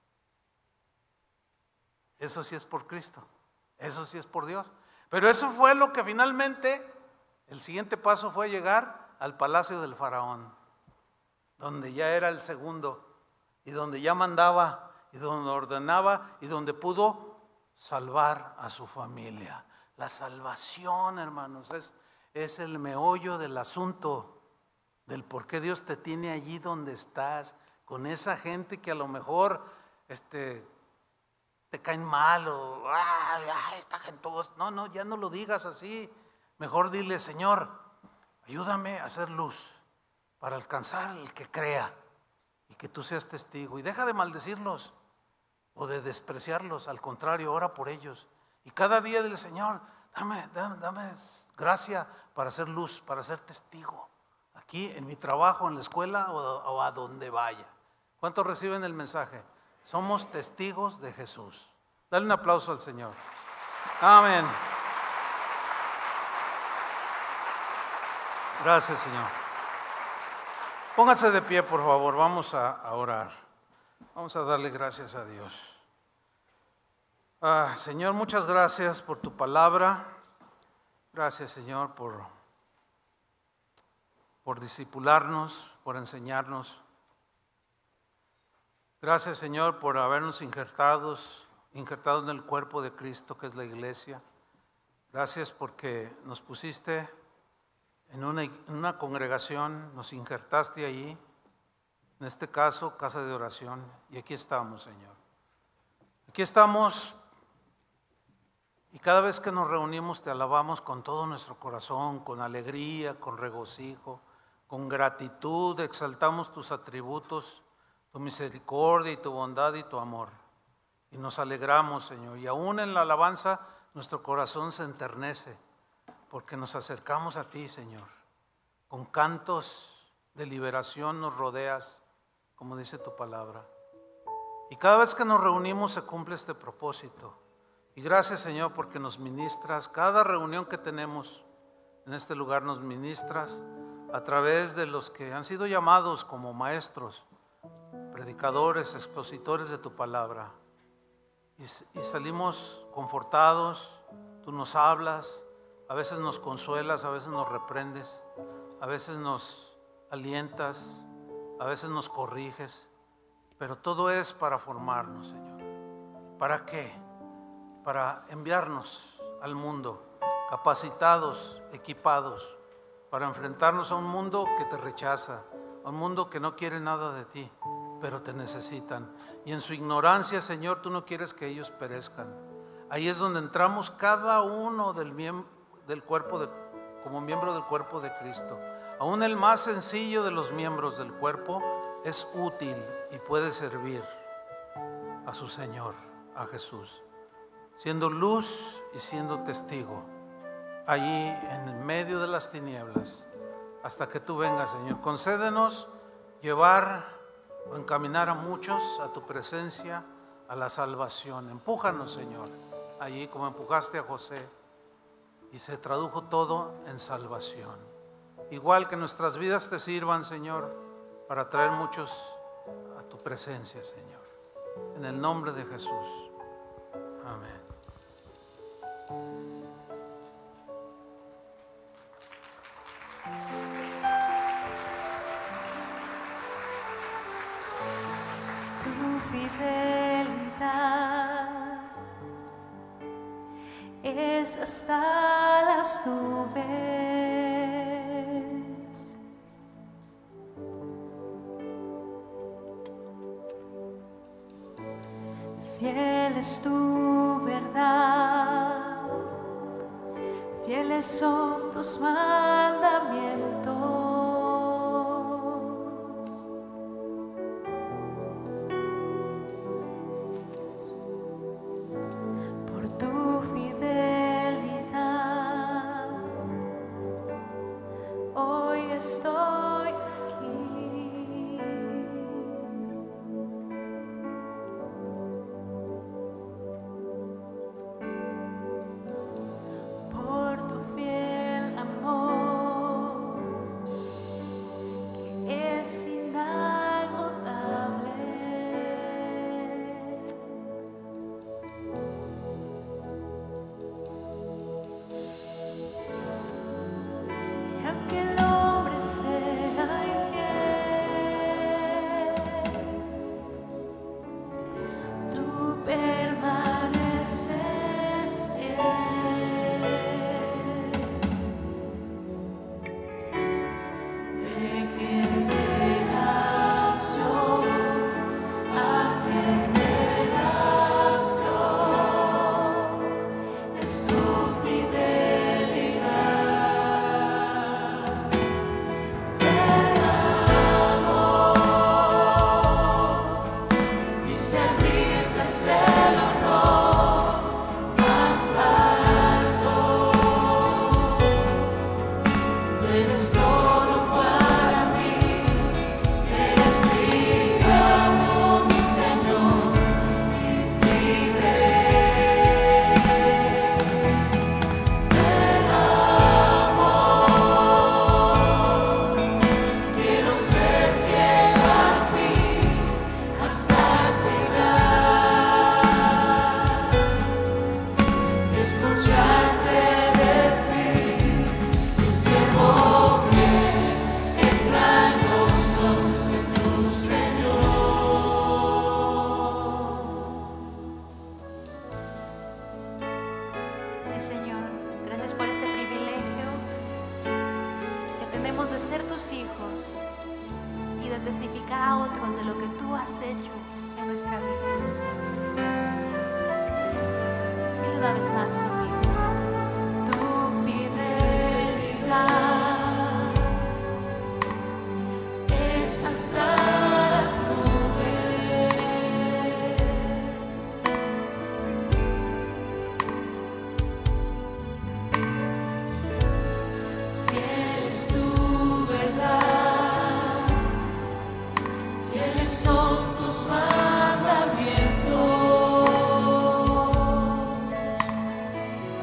S1: Eso sí es por Cristo, eso sí es por Dios. Pero eso fue lo que finalmente, el siguiente paso fue llegar al palacio del faraón, donde ya era el segundo y donde ya mandaba y donde ordenaba y donde pudo salvar a su familia. La salvación, hermanos, es, es el meollo del asunto, del por qué Dios te tiene allí donde estás, con esa gente que a lo mejor este, te caen mal o ah, esta gente, no, no, ya no lo digas así. Mejor dile, Señor, ayúdame a hacer luz para alcanzar al que crea y que tú seas testigo. Y deja de maldecirlos o de despreciarlos, al contrario, ora por ellos. Y cada día dile, Señor, dame, dame, dame gracia para hacer luz, para ser testigo. Aquí en mi trabajo, en la escuela o, o a donde vaya. ¿Cuántos reciben el mensaje? Somos testigos de Jesús. Dale un aplauso al Señor. Amén. Gracias, Señor. Póngase de pie, por favor. Vamos a, a orar. Vamos a darle gracias a Dios. Ah, Señor, muchas gracias por tu palabra. Gracias, Señor, por, por discipularnos, por enseñarnos. Gracias, Señor, por habernos injertados, injertado en el cuerpo de Cristo, que es la iglesia. Gracias porque nos pusiste en una, en una congregación, nos injertaste allí, en este caso, casa de oración, y aquí estamos, Señor. Aquí estamos y cada vez que nos reunimos te alabamos con todo nuestro corazón, con alegría, con regocijo, con gratitud, exaltamos tus atributos, tu misericordia y tu bondad y tu amor. Y nos alegramos, Señor, y aún en la alabanza nuestro corazón se enternece, porque nos acercamos a ti, Señor. Con cantos de liberación nos rodeas, como dice tu palabra. Y cada vez que nos reunimos se cumple este propósito. Y gracias, Señor, porque nos ministras. Cada reunión que tenemos en este lugar nos ministras a través de los que han sido llamados como maestros, predicadores, expositores de tu palabra. Y, y salimos confortados, tú nos hablas, a veces nos consuelas, a veces nos reprendes, a veces nos alientas, a veces nos corriges, pero todo es para formarnos, Señor. ¿Para qué? Para enviarnos al mundo capacitados, equipados, para enfrentarnos a un mundo que te rechaza, a un mundo que no quiere nada de ti, pero te necesitan. Y en su ignorancia, Señor, tú no quieres que ellos perezcan. Ahí es donde entramos cada uno del, miembro, del cuerpo de, como miembro del cuerpo de Cristo. Aún el más sencillo de los miembros del cuerpo es útil y puede servir a su Señor, a Jesús, siendo luz y siendo testigo allí en el medio de las tinieblas, hasta que tú vengas, Señor. Concédenos llevar o encaminar a muchos a tu presencia, a la salvación. Empújanos, Señor, allí como empujaste a José, y se tradujo todo en salvación. Igual que nuestras vidas te sirvan, Señor, para traer muchos a tu presencia, Señor. En el nombre de Jesús. Amén.
S2: Tu fidelidad es hasta las nubes. Fiel es tu verdad, fieles son tus mandamientos. Por tu fidelidad, hoy estoy aquí. Por tu fiel amor, que es inagotable. Y aunque el hombre sea infiel, tú permaneces fiel. De generación a generación es tu fidelidad. Te amo y servirte es el honor más alto. Tú eres todo para mí, eres mi amo, mi Señor, mi Rey. Te amo, quiero ser fiel a ti hasta el final. Escucharte decir, mi siervo fiel, entra al gozo de tu Señor. Sí, Señor, gracias por este privilegio que tenemos de ser tus hijos y de testificar a otros de lo que tú has hecho en nuestra vida. Dile una vez más conmigo. Tu fidelidad es hasta las nubes. Fiel es tu verdad, fieles son tus mandamientos.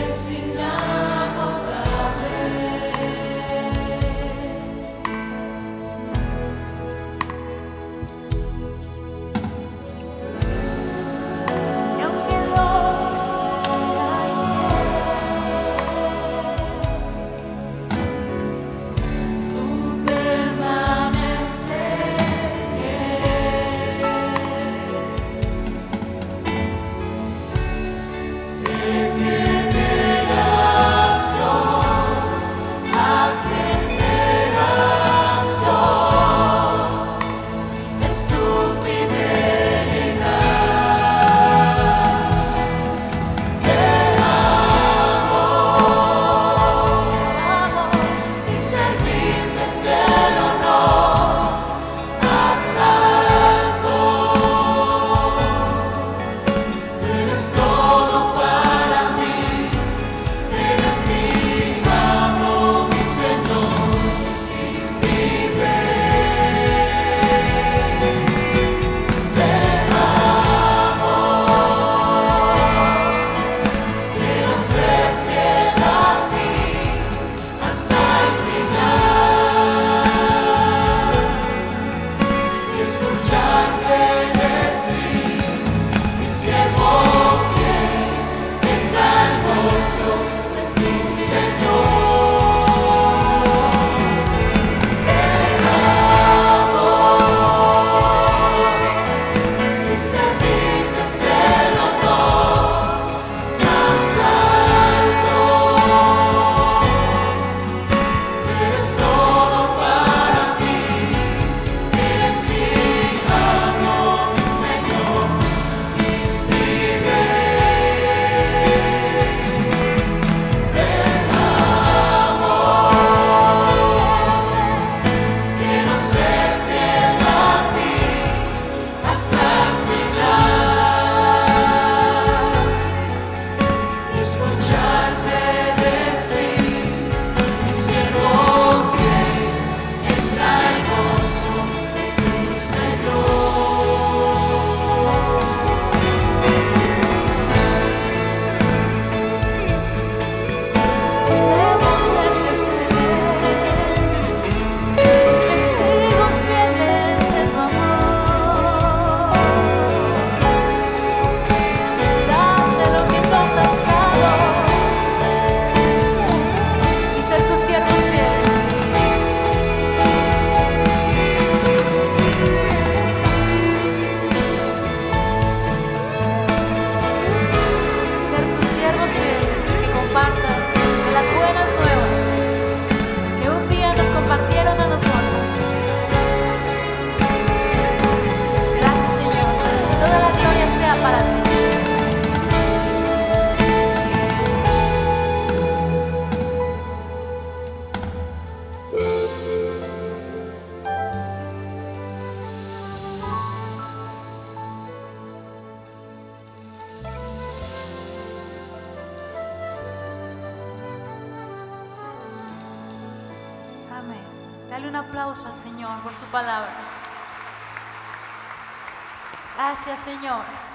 S2: Dale un aplauso al Señor por su palabra. Gracias, Señor.